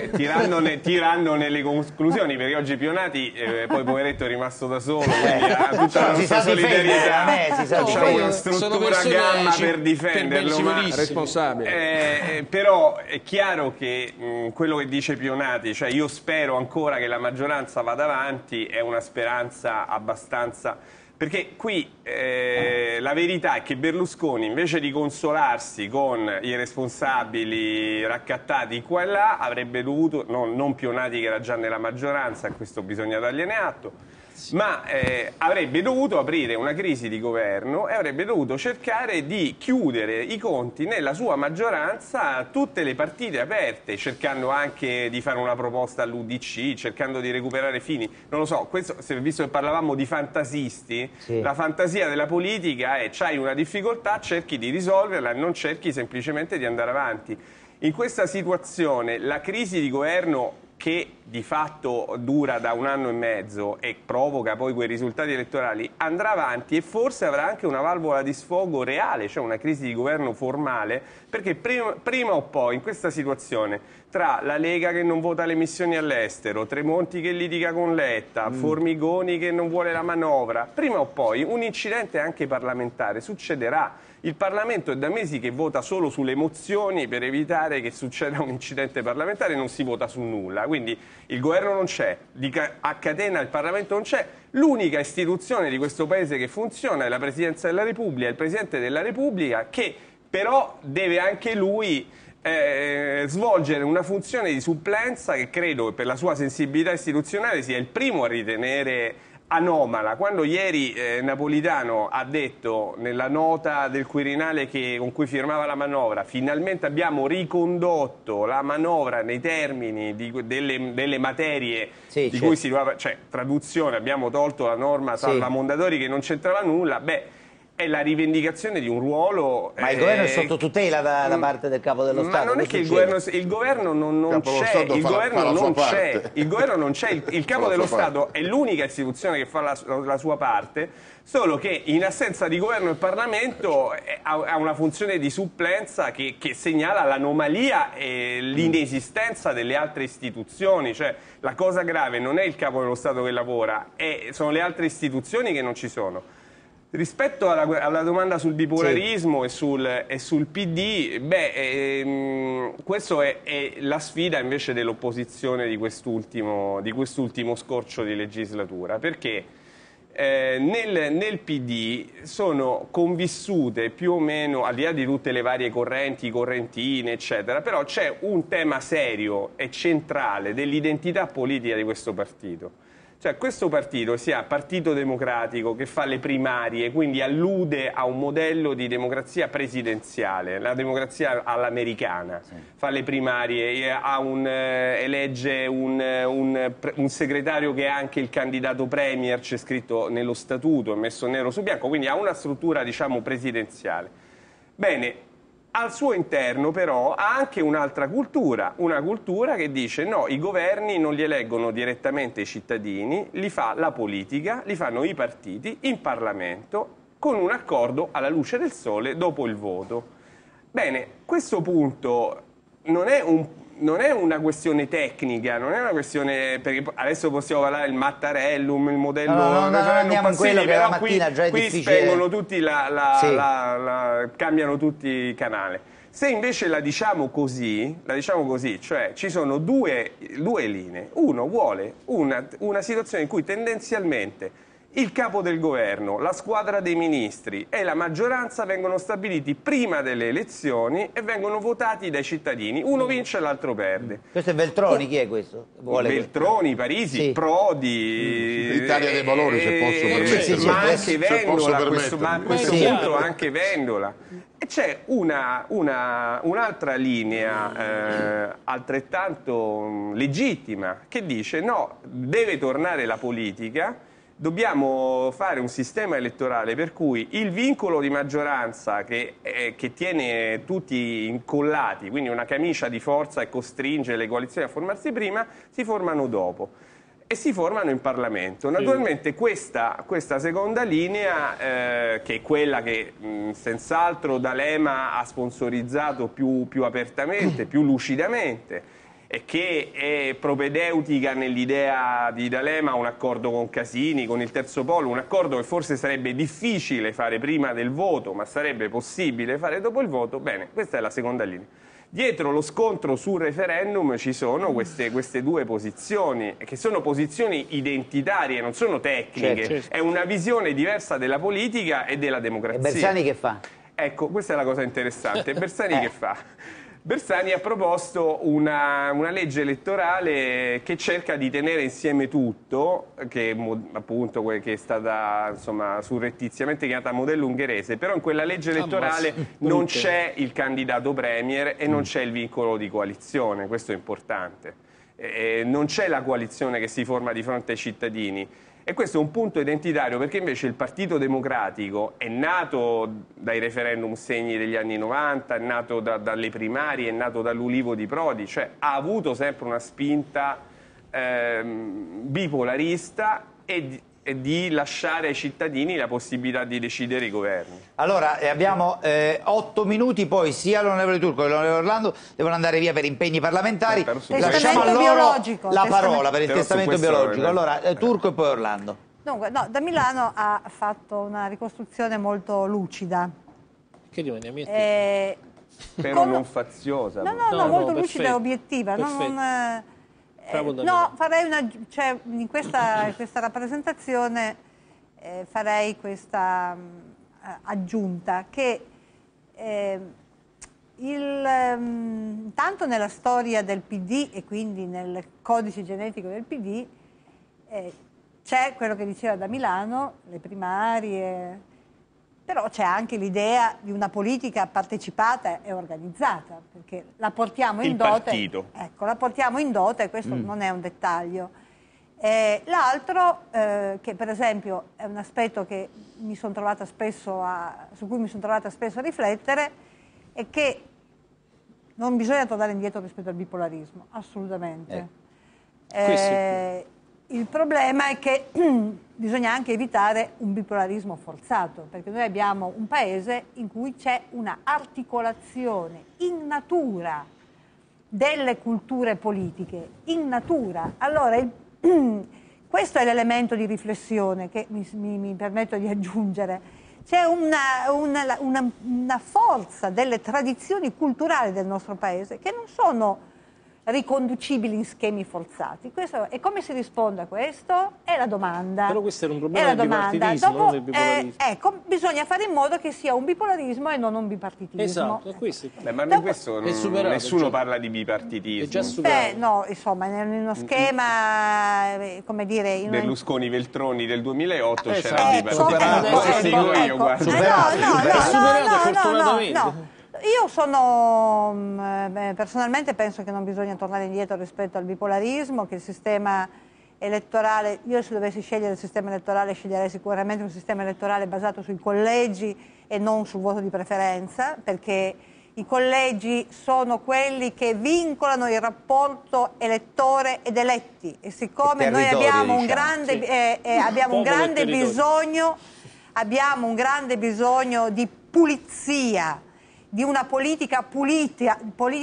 tirando nelle conclusioni, perché oggi Pionati poi poveretto è rimasto da solo, quindi ha tutta la nostra solidarietà, c'è una struttura a gamma per difenderlo, ma responsabile. però è chiaro che quello che dice Pionati, cioè io spero ancora che la maggioranza vada avanti, è una speranza abbastanza... Perché qui la verità è che Berlusconi, invece di consolarsi con i responsabili raccattati qua e là, avrebbe dovuto, non Pionati che era già nella maggioranza, e questo bisogna dargliene atto, ma avrebbe dovuto aprire una crisi di governo e avrebbe dovuto cercare di chiudere i conti nella sua maggioranza a tutte le partite aperte, cercando anche di fare una proposta all'UDC, cercando di recuperare Fini. Non lo so, questo, visto che parlavamo di fantasisti, la fantasia della politica è c'hai una difficoltà, cerchi di risolverla e non cerchi semplicemente di andare avanti. In questa situazione la crisi di governo che di fatto dura da 1 anno e mezzo e provoca poi quei risultati elettorali, andrà avanti e forse avrà anche una valvola di sfogo reale, cioè una crisi di governo formale, perché prima o poi in questa situazione tra la Lega che non vota le missioni all'estero, Tremonti che litiga con Letta, Formigoni che non vuole la manovra, prima o poi un incidente anche parlamentare succederà. Il Parlamento è da mesi che vota solo sulle mozioni per evitare che succeda un incidente parlamentare, non si vota su nulla. Quindi il governo non c'è, a catena il Parlamento non c'è. L'unica istituzione di questo Paese che funziona è la Presidenza della Repubblica, il Presidente della Repubblica, che però deve anche lui svolgere una funzione di supplenza che credo per la sua sensibilità istituzionale sia il primo a ritenere anomala. Quando ieri Napolitano ha detto nella nota del Quirinale con cui firmava la manovra finalmente abbiamo ricondotto la manovra nei termini delle materie di cui si doveva, cioè traduzione, abbiamo tolto la norma salva Mondadori che non c'entrava nulla, beh, è la rivendicazione di un ruolo... Ma il governo è sotto tutela da parte del Capo dello Stato? Ma non è che il governo non c'è, il governo non c'è, il Capo dello Stato è l'unica istituzione che fa la sua parte, solo che in assenza di governo e Parlamento ha una funzione di supplenza che segnala l'anomalia e l'inesistenza delle altre istituzioni, cioè la cosa grave non è il Capo dello Stato che lavora, sono le altre istituzioni che non ci sono. Rispetto alla domanda sul bipolarismo e sul PD, questa è la sfida invece dell'opposizione di quest'ultimo scorcio di legislatura, perché nel PD sono convissute più o meno, al di là di tutte le varie correnti, correntine, eccetera, però c'è un tema serio e centrale dell'identità politica di questo partito. Cioè questo partito sia Partito Democratico che fa le primarie, quindi allude a un modello di democrazia presidenziale, la democrazia all'americana, fa le primarie, elegge un segretario che è anche il candidato premier, c'è scritto nello statuto, è messo nero su bianco, quindi ha una struttura diciamo presidenziale. Bene. Al suo interno però ha anche un'altra cultura, una cultura che dice no, i governi non li eleggono direttamente i cittadini, li fa la politica, li fanno i partiti in Parlamento con un accordo alla luce del sole dopo il voto. Bene, questo punto non è una questione tecnica, non è una questione, perché adesso possiamo parlare del Mattarellum, il modello... Non andiamo in quello che la mattina già è qui difficile... spengono tutti cambiano tutti il canale. Se invece la diciamo così, cioè ci sono due linee. Uno vuole una situazione in cui tendenzialmente il capo del governo, la squadra dei ministri e la maggioranza vengono stabiliti prima delle elezioni e vengono votati dai cittadini. Uno vince e l'altro perde. Questo è Veltroni, chi è questo? Veltroni, Parisi, Prodi... L'Italia dei valori, se posso permettermi. Ma anche Vendola, a questo punto anche Vendola. E c'è un'altra linea altrettanto legittima che dice no, deve tornare la politica. Dobbiamo fare un sistema elettorale per cui il vincolo di maggioranza che tiene tutti incollati, quindi una camicia di forza e costringe le coalizioni a formarsi prima, si formano dopo e si formano in Parlamento. Naturalmente questa seconda linea, che è quella che senz'altro D'Alema ha sponsorizzato più apertamente, più lucidamente, e che è propedeutica nell'idea di D'Alema un accordo con Casini, con il Terzo Polo, un accordo che forse sarebbe difficile fare prima del voto, ma sarebbe possibile fare dopo il voto. Bene, questa è la seconda linea. Dietro lo scontro sul referendum ci sono queste due posizioni, che sono posizioni identitarie, non sono tecniche. Certo. È una visione diversa della politica e della democrazia. E Bersani che fa? Ecco, questa è la cosa interessante. Bersani che fa? Bersani ha proposto una legge elettorale che cerca di tenere insieme tutto, che appunto che è stata insomma surrettiziamente chiamata modello ungherese, però in quella legge elettorale non c'è il candidato premier e non c'è il vincolo di coalizione, questo è importante. Non c'è la coalizione che si forma di fronte ai cittadini. E questo è un punto identitario perché invece il Partito Democratico è nato dai referendum segni degli anni 90, è nato dalle primarie, è nato dall'Ulivo di Prodi, cioè ha avuto sempre una spinta bipolarista e di lasciare ai cittadini la possibilità di decidere i governi. Allora, abbiamo 8 minuti, poi sia l'onorevole Turco che l'onorevole Orlando devono andare via per impegni parlamentari. Lasciamo a loro la parola per il testamento biologico. Allora, Turco e poi Orlando. Dunque, no, da Milano ha fatto una ricostruzione molto lucida. Che rimaniamo Però non faziosa. No, molto lucida e obiettiva. No, farei in questa rappresentazione farei questa aggiunta che tanto nella storia del PD e quindi nel codice genetico del PD c'è quello che diceva da Milano, le primarie, però c'è anche l'idea di una politica partecipata e organizzata, perché la portiamo in dote. Partito. Ecco, la portiamo in dote e questo non è un dettaglio. L'altro, che per esempio è un aspetto che su cui mi sono trovata spesso a riflettere, è che non bisogna tornare indietro rispetto al bipolarismo, assolutamente. Il problema è che bisogna anche evitare un bipolarismo forzato, perché noi abbiamo un paese in cui c'è una articolazione in natura delle culture politiche, in natura. Allora, questo è l'elemento di riflessione che mi permetto di aggiungere. C'è una forza delle tradizioni culturali del nostro paese che non sono riconducibili in schemi forzati. E come si risponde a questo? È la domanda. Però questo era un problema del bipartitismo, non del bipolarismo. Ecco, bisogna fare in modo che sia un bipolarismo e non un bipartitismo. Esatto, questo. Ma questo nessuno parla di bipartitismo. È già superato. No, insomma, in uno schema, come dire... Berlusconi-Veltroni del 2008 c'era il bipartitismo. Fortunatamente. Io personalmente penso che non bisogna tornare indietro rispetto al bipolarismo, che il sistema elettorale, io se dovessi scegliere il sistema elettorale sceglierei sicuramente un sistema elettorale basato sui collegi e non sul voto di preferenza, perché i collegi sono quelli che vincolano il rapporto elettore ed eletti e siccome noi abbiamo un grande bisogno di pulizia, di una politica pulita,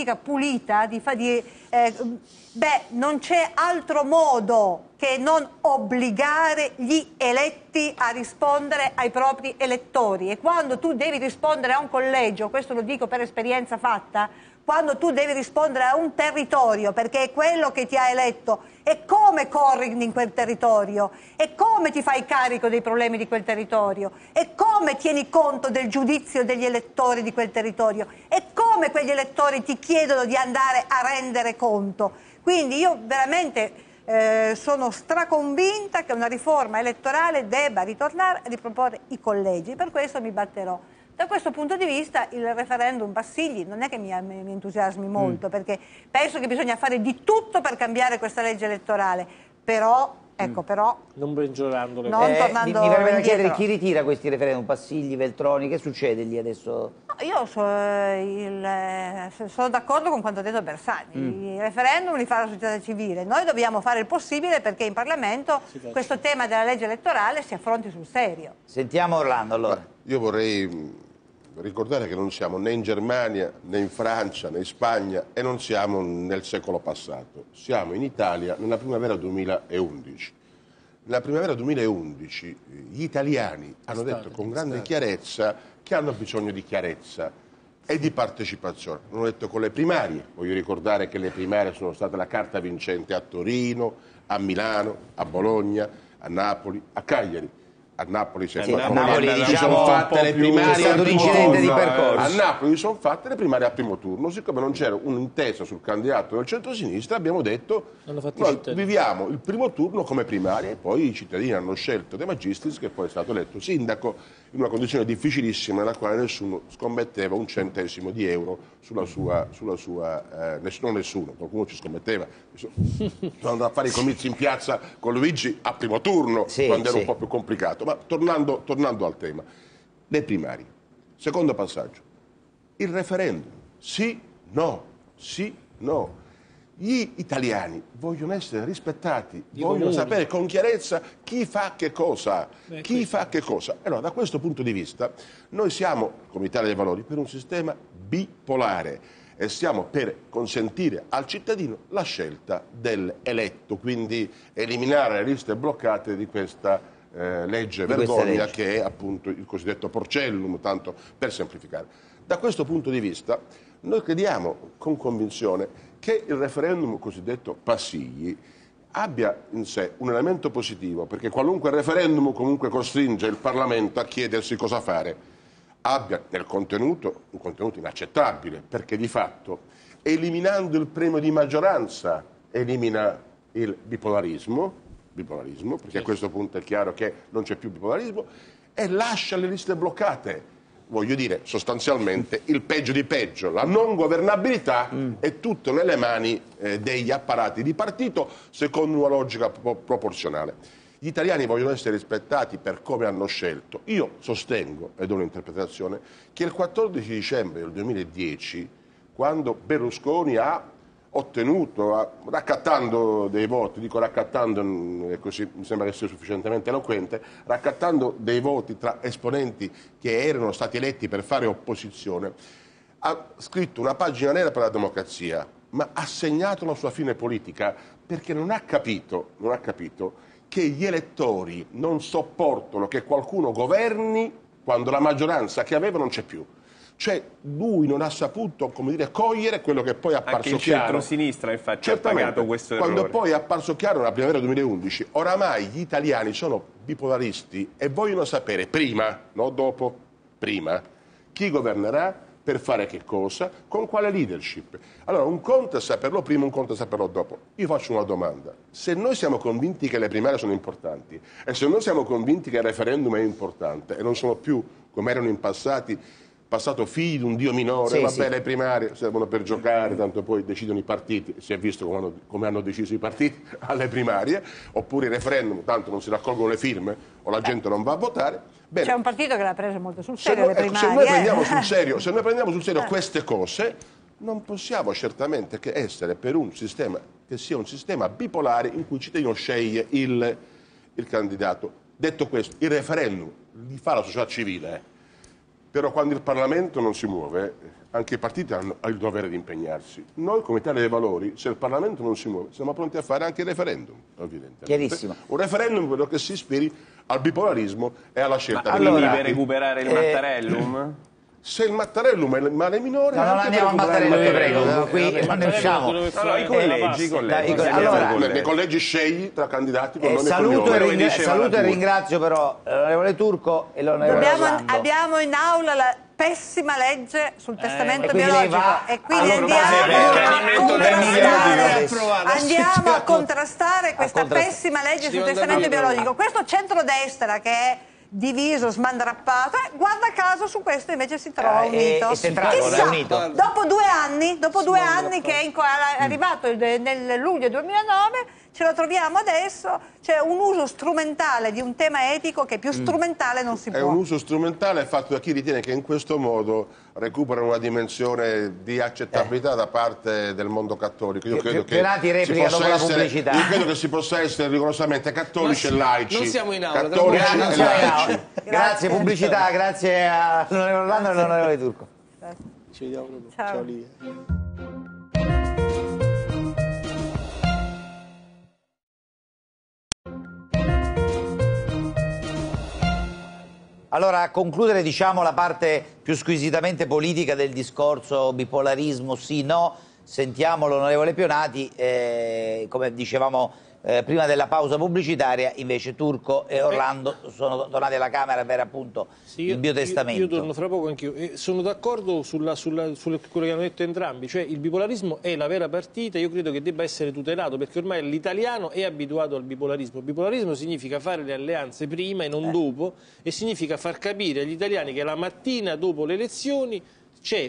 non c'è altro modo che non obbligare gli eletti a rispondere ai propri elettori. E quando tu devi rispondere a un collegio, questo lo dico per esperienza fatta, quando tu devi rispondere a un territorio, perché è quello che ti ha eletto, e come corri in quel territorio, e come ti fai carico dei problemi di quel territorio, e come tieni conto del giudizio degli elettori di quel territorio, e come quegli elettori ti chiedono di andare a rendere conto. Quindi io veramente sono straconvinta che una riforma elettorale debba ritornare a riproporre i collegi, per questo mi batterò. Da questo punto di vista il referendum Bassigli non è che mi entusiasmi molto, perché penso che bisogna fare di tutto per cambiare questa legge elettorale, però, non peggiorando le cose. Mi verrebbe da chiedere chi ritira questi referendum, Bassigli, Veltroni, che succede lì adesso? No, io sono d'accordo con quanto ha detto Bersani, i referendum li fa la società civile, noi dobbiamo fare il possibile perché in Parlamento questo tema della legge elettorale si affronti sul serio. Sentiamo Orlando allora. Io vorrei ricordare che non siamo né in Germania, né in Francia, né in Spagna e non siamo nel secolo passato. Siamo in Italia nella primavera 2011. Nella primavera 2011 gli italiani hanno detto con grande chiarezza che hanno bisogno di chiarezza e di partecipazione. L'hanno detto con le primarie. Voglio ricordare che le primarie sono state la carta vincente a Torino, a Milano, a Bologna, a Napoli, a Cagliari. A Napoli si sono fatte le primarie al primo turno. A Napoli sono fatte le primarie al primo turno. Siccome non c'era un'intesa sul candidato del centro-sinistra, abbiamo detto noi viviamo il primo turno come primaria e poi i cittadini hanno scelto De Magistris, che poi è stato eletto sindaco in una condizione difficilissima nella quale nessuno scommetteva un centesimo di euro sulla sua non nessuno, qualcuno ci scommetteva. Sono andato a fare i comizi in piazza con Luigi a primo turno, quando era un po' più complicato. Ma tornando al tema, le primarie. Secondo passaggio, il referendum, sì, no, sì, no. Gli italiani vogliono essere rispettati, vogliono sapere con chiarezza chi fa che cosa, fa che cosa. Allora, da questo punto di vista, noi siamo, come Italia dei Valori, per un sistema bipolare e siamo per consentire al cittadino la scelta dell'eletto, quindi eliminare le liste bloccate di questa legge vergogna che è appunto il cosiddetto porcellum, tanto per semplificare. Da questo punto di vista, noi crediamo con convinzione che il referendum cosiddetto Passigli abbia in sé un elemento positivo, perché qualunque referendum comunque costringe il Parlamento a chiedersi cosa fare, abbia nel contenuto un contenuto inaccettabile, perché di fatto, eliminando il premio di maggioranza, elimina il bipolarismo, perché a questo punto è chiaro che non c'è più bipolarismo, e lascia le liste bloccate. Voglio dire, sostanzialmente, il peggio di peggio, la non governabilità è tutto nelle mani degli apparati di partito secondo una logica proporzionale. Gli italiani vogliono essere rispettati per come hanno scelto. Io sostengo, ed ho un'interpretazione, che il 14 dicembre del 2010, quando Berlusconi ha ottenuto, raccattando dei voti, dico raccattando, così mi sembra che sia sufficientemente eloquente, raccattando dei voti tra esponenti che erano stati eletti per fare opposizione, ha scritto una pagina nera per la democrazia, ma ha segnato la sua fine politica perché non ha capito che gli elettori non sopportano che qualcuno governi quando la maggioranza che aveva non c'è più. Cioè lui non ha saputo, come dire, cogliere quello che poi è apparso anche il chiaro. centro-sinistra infatti ha pagato questo errore. Quando poi è apparso chiaro nella primavera 2011, oramai gli italiani sono bipolaristi e vogliono sapere prima, no dopo, prima, chi governerà, per fare che cosa, con quale leadership. Allora un conto è saperlo prima, un conto è saperlo dopo. Io faccio una domanda: se noi siamo convinti che le primarie sono importanti e se noi siamo convinti che il referendum è importante e non sono più, come erano in passato figli di un dio minore, le primarie servono per giocare, tanto poi decidono i partiti, si è visto come hanno deciso i partiti alle primarie, oppure il referendum, tanto non si raccolgono le firme o la gente non va a votare. C'è un partito che l'ha preso molto sul serio le primarie. Se noi prendiamo sul serio queste cose, non possiamo certamente che essere per un sistema che sia un sistema bipolare in cui il cittadino sceglie il candidato. Detto questo, il referendum li fa la società civile, però quando il Parlamento non si muove, anche i partiti hanno il dovere di impegnarsi. Noi come Italia dei Valori, se il Parlamento non si muove, siamo pronti a fare anche il referendum, evidentemente. Chiarissimo. Un referendum quello che si ispiri al bipolarismo e alla scelta dei leader. Deve recuperare il Mattarellum? Se il Mattarellum è il male minore... No, non andiamo a Mattarellum, vi prego, qui non ne usciamo. I collegi. I collegi scegli tra candidati con nome e cognome. Saluto e ringrazio però l'onorevole Turco e l'onorevole Orlando. Abbiamo in aula la pessima legge sul testamento biologico e quindi andiamo a contrastare questa pessima legge sul testamento biologico. Questo centrodestra che è diviso, smandrappato, guarda caso su questo invece si trova unito. Chissà, dopo due anni che è arrivato nel luglio 2009, ce lo troviamo adesso, c'è un uso strumentale di un tema etico che più strumentale non si può. È un uso strumentale fatto da chi ritiene che in questo modo recupera una dimensione di accettabilità da parte del mondo cattolico. Io credo che si possa essere rigorosamente cattolici e laici. Non siamo in aula. Grazie, pubblicità, grazie all'onorevole Orlando e all'onorevole Turco. Ci vediamo dopo. Ciao Livia. Allora, a concludere, diciamo, la parte più squisitamente politica del discorso bipolarismo sì-no, sentiamo l'onorevole Pionati, come dicevamo prima della pausa pubblicitaria, invece Turco e Orlando sono tornati alla Camera per appunto il biotestamento. Io torno fra poco anch'io. Sono d'accordo su quello che hanno detto entrambi, cioè il bipolarismo è la vera partita, io credo che debba essere tutelato perché ormai l'italiano è abituato al bipolarismo. Il bipolarismo significa fare le alleanze prima e non dopo e significa far capire agli italiani che la mattina dopo le elezioni c'è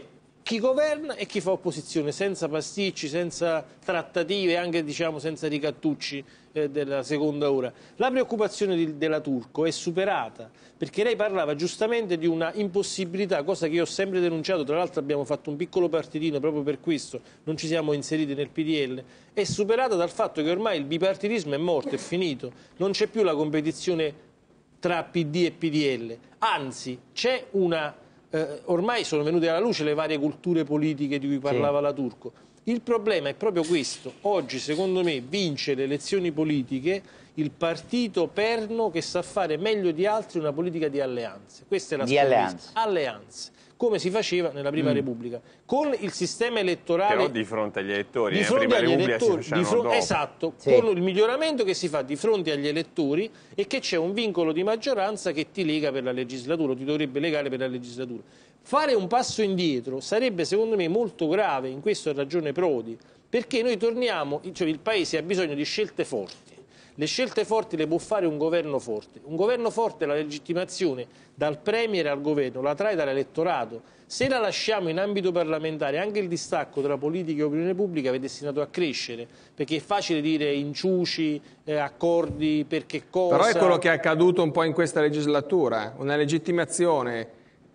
chi governa e chi fa opposizione, senza pasticci, senza trattative, anche diciamo senza ricattucci della seconda ora. La preoccupazione della Turco è superata, perché lei parlava giustamente di una impossibilità, cosa che io ho sempre denunciato, tra l'altro abbiamo fatto un piccolo partitino proprio per questo, non ci siamo inseriti nel PDL, è superata dal fatto che ormai il bipartitismo è morto, è finito, non c'è più la competizione tra PD e PDL, anzi c'è una... ormai sono venute alla luce le varie culture politiche di cui parlava la Turco. Il problema è proprio questo. Oggi, secondo me, vince le elezioni politiche il partito perno che sa fare meglio di altri una politica di alleanze. Questa è la scommessa. Alleanze. Come si faceva nella Prima Repubblica. Con il sistema elettorale... Però di fronte agli elettori. Di fronte agli elettori, esatto, sì. Con il miglioramento che si fa di fronte agli elettori e che c'è un vincolo di maggioranza che ti lega per la legislatura, o ti dovrebbe legare per la legislatura. Fare un passo indietro sarebbe secondo me molto grave, in questo ha ragione Prodi, perché noi torniamo, cioè il Paese ha bisogno di scelte forti. Le scelte forti le può fare un governo forte. Un governo forte la legittimazione dal Premier al governo la trae dall'elettorato. Se la lasciamo in ambito parlamentare, anche il distacco tra politica e opinione pubblica è destinato a crescere, perché è facile dire inciuci, accordi, per che cosa... Però è quello che è accaduto un po' in questa legislatura, una legittimazione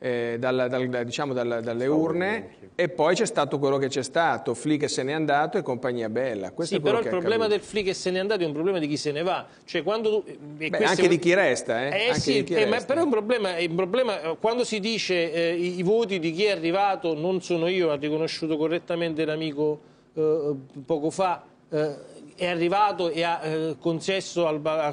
dalle urne, e poi c'è stato quello che c'è stato, Flick che se n'è andato e compagnia bella. Questo sì, è però il che problema del Flick che se n'è andato è un problema di chi se ne va. Cioè, quando anche di chi resta. Però è un problema quando si dice i voti di chi è arrivato, non sono io, ha riconosciuto correttamente l'amico poco fa, è arrivato e ha consentito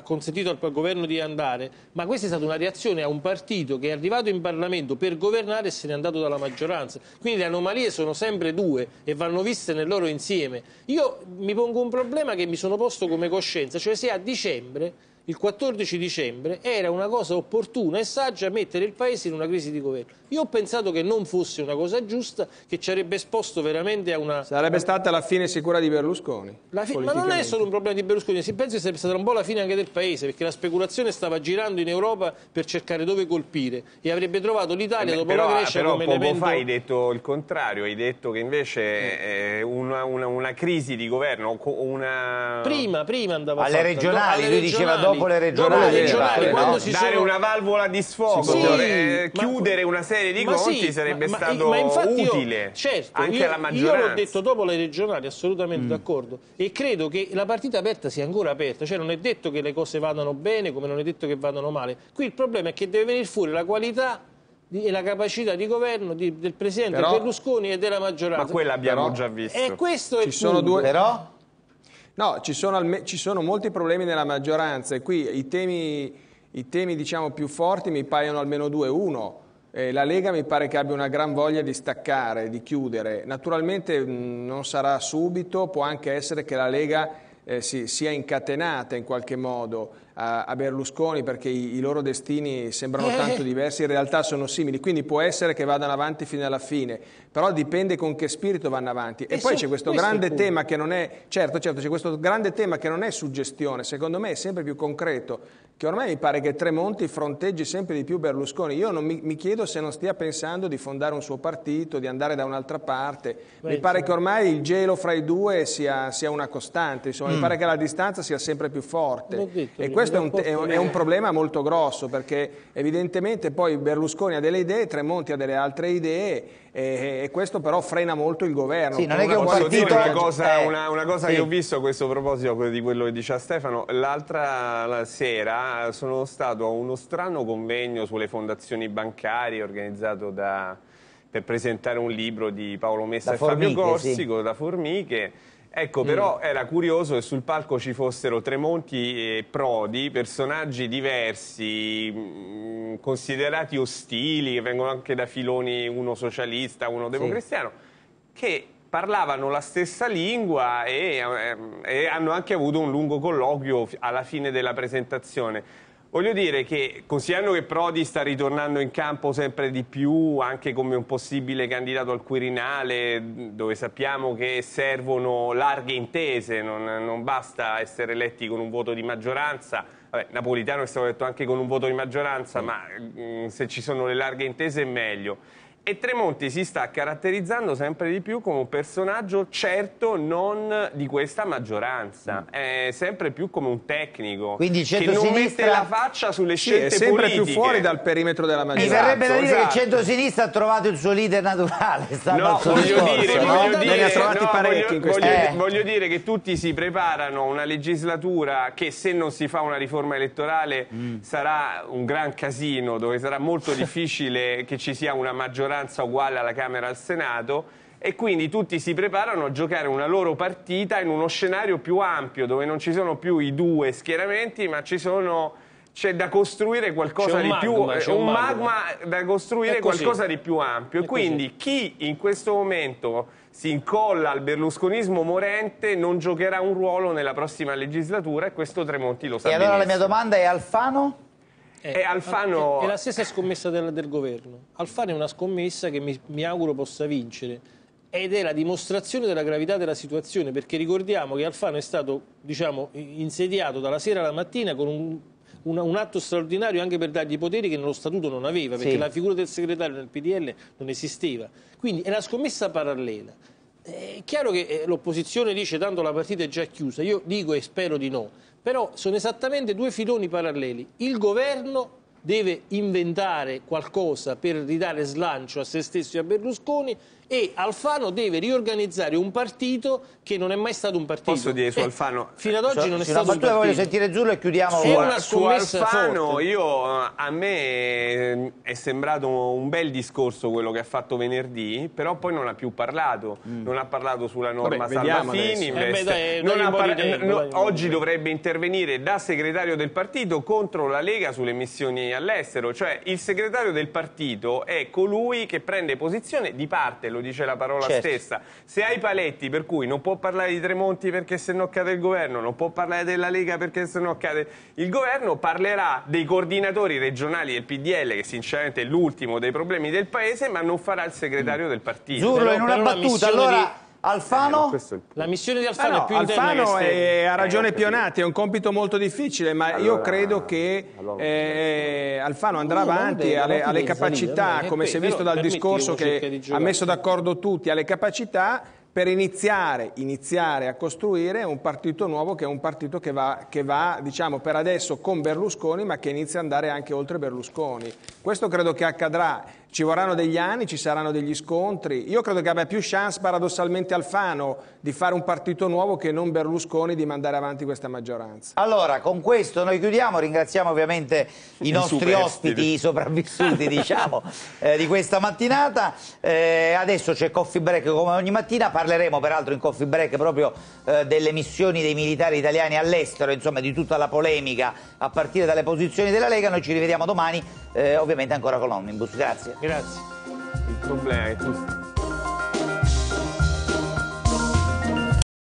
al governo di andare, ma questa è stata una reazione a un partito che è arrivato in Parlamento per governare e se n'è andato dalla maggioranza. Quindi le anomalie sono sempre due e vanno viste nel loro insieme. Io mi pongo un problema che mi sono posto come coscienza, cioè se a dicembre, il 14 dicembre, era una cosa opportuna e saggia mettere il Paese in una crisi di governo. Io ho pensato che non fosse una cosa giusta, che ci avrebbe esposto veramente a una... Sarebbe stata la fine sicura di Berlusconi. Ma non è solo un problema di Berlusconi, si pensa che sarebbe stata un po' la fine anche del Paese, perché la speculazione stava girando in Europa per cercare dove colpire e avrebbe trovato l'Italia dopo la Grecia come elemento... Però poco fa hai detto il contrario, hai detto che invece una crisi di governo... Prima andava alle regionali, lui diceva dopo le regionali, quando si dare una valvola di sfogo, chiudere una serie di conti sarebbe stato utile anche alla maggioranza. Io l'ho detto dopo le regionali, assolutamente d'accordo, e credo che la partita aperta sia ancora aperta, cioè non è detto che le cose vadano bene come non è detto che vadano male. Qui il problema è che deve venire fuori la qualità e la capacità di governo del Presidente Berlusconi e della maggioranza. Ma quella abbiamo già visto. E questo è il sono punto. Però? No, ci sono molti problemi nella maggioranza e qui i temi diciamo più forti mi paiono almeno due. Uno, la Lega mi pare che abbia una gran voglia di staccare, di chiudere. Naturalmente non sarà subito, può anche essere che la Lega sia incatenata in qualche modo a Berlusconi, perché i loro destini sembrano tanto diversi, in realtà sono simili, quindi può essere che vadano avanti fino alla fine, però dipende con che spirito vanno avanti. E poi c'è questo grande tema che non è, certo, c'è questo grande tema che non è suggestione, secondo me è sempre più concreto, che ormai mi pare che Tremonti fronteggi sempre di più Berlusconi. Io non mi chiedo se non stia pensando di fondare un suo partito, di andare da un'altra parte. Mi pare che ormai il gelo fra i due sia una costante, insomma, mi pare che la distanza sia sempre più forte. E questo è un problema molto grosso, perché evidentemente poi Berlusconi ha delle idee, Tremonti ha delle altre idee, e questo però frena molto il governo. Sì, non è che un partito... Una cosa che ho visto a questo proposito di quello che diceva Stefano, l'altra sera sono stato a uno strano convegno sulle fondazioni bancarie organizzato per presentare un libro di Paolo Messa e Fabio Corsico, da Formiche. Ecco, però era curioso che sul palco ci fossero Tremonti e Prodi, personaggi diversi, considerati ostili, che vengono anche da filoni, uno socialista, uno democristiano, che parlavano la stessa lingua e hanno anche avuto un lungo colloquio alla fine della presentazione. Voglio dire che, considerando che Prodi sta ritornando in campo sempre di più, anche come un possibile candidato al Quirinale, dove sappiamo che servono larghe intese, non basta essere eletti con un voto di maggioranza. Vabbè, Napolitano è stato eletto anche con un voto di maggioranza, ma se ci sono le larghe intese è meglio. E Tremonti si sta caratterizzando sempre di più come un personaggio certo non di questa maggioranza, è sempre più come un tecnico quindi che non mette la faccia sulle scelte è sempre politiche. più fuori dal perimetro della Mi maggioranza. verrebbe da dire che il esatto. centro-sinistra ha trovato il suo leader naturale. No, voglio dire che tutti si preparano a una legislatura che, se non si fa una riforma elettorale, sarà un gran casino, dove sarà molto difficile che ci sia una maggioranza uguale alla Camera e al Senato, e quindi tutti si preparano a giocare una loro partita in uno scenario più ampio, dove non ci sono più i due schieramenti, ma c'è da costruire qualcosa di più, un magma da costruire, qualcosa di più ampio. E quindi chi in questo momento si incolla al berlusconismo morente non giocherà un ruolo nella prossima legislatura, e questo Tremonti lo sa. E allora la mia benissimo. domanda è: Alfano? Alfano è la stessa scommessa del governo. Alfano è una scommessa che mi auguro possa vincere, ed è la dimostrazione della gravità della situazione, perché ricordiamo che Alfano è stato, diciamo, insediato dalla sera alla mattina con un atto straordinario anche per dargli poteri che nello statuto non aveva, perché la figura del segretario nel PDL non esisteva. Quindi è una scommessa parallela. È chiaro che l'opposizione dice tanto la partita è già chiusa, io dico e spero di no, però sono esattamente due filoni paralleli. Il governo deve inventare qualcosa per ridare slancio a se stesso e a Berlusconi, e Alfano deve riorganizzare un partito che non è mai stato un partito. Posso dire su Alfano? Fino ad oggi non è stato un partito. Voglio sentire Zurlo e chiudiamo. È una Su scommessa Alfano, forte. a me è sembrato un bel discorso quello che ha fatto venerdì, però poi non ha più parlato. Non ha parlato sulla norma Salva-Fini. Oggi dovrebbe intervenire da segretario del partito contro la Lega sulle missioni all'estero. Cioè, il segretario del partito è colui che prende posizione di parte, lo dice la parola stessa. Se hai paletti per cui non può parlare di Tremonti perché se no cade il governo, non può parlare della Lega perché se no cade il governo, parlerà dei coordinatori regionali del PDL, che sinceramente è l'ultimo dei problemi del paese, ma non farà il segretario del partito. Zurlo, in una battuta, allora Alfano? La missione di Alfano è più interna Alfano che esterna. ha ragione Pionati, è un compito molto difficile, ma io credo che Alfano andrà avanti, alle capacità, come si è visto dal discorso che ha messo d'accordo tutti, alle capacità per iniziare a costruire un partito nuovo, che è un partito che va diciamo per adesso con Berlusconi, ma che inizia ad andare anche oltre Berlusconi. Questo credo che accadrà. Ci vorranno degli anni, ci saranno degli scontri. Io credo che abbia più chance paradossalmente Alfano di fare un partito nuovo che non Berlusconi di mandare avanti questa maggioranza. Allora, con questo noi chiudiamo, ringraziamo ovviamente i nostri ospiti, i sopravvissuti diciamo di questa mattinata. Adesso c'è Coffee Break come ogni mattina, parleremo peraltro in Coffee Break proprio delle missioni dei militari italiani all'estero, insomma di tutta la polemica a partire dalle posizioni della Lega. Noi ci rivediamo domani, ovviamente ancora con l'Omnibus. Grazie. Grazie. Il problema è che tu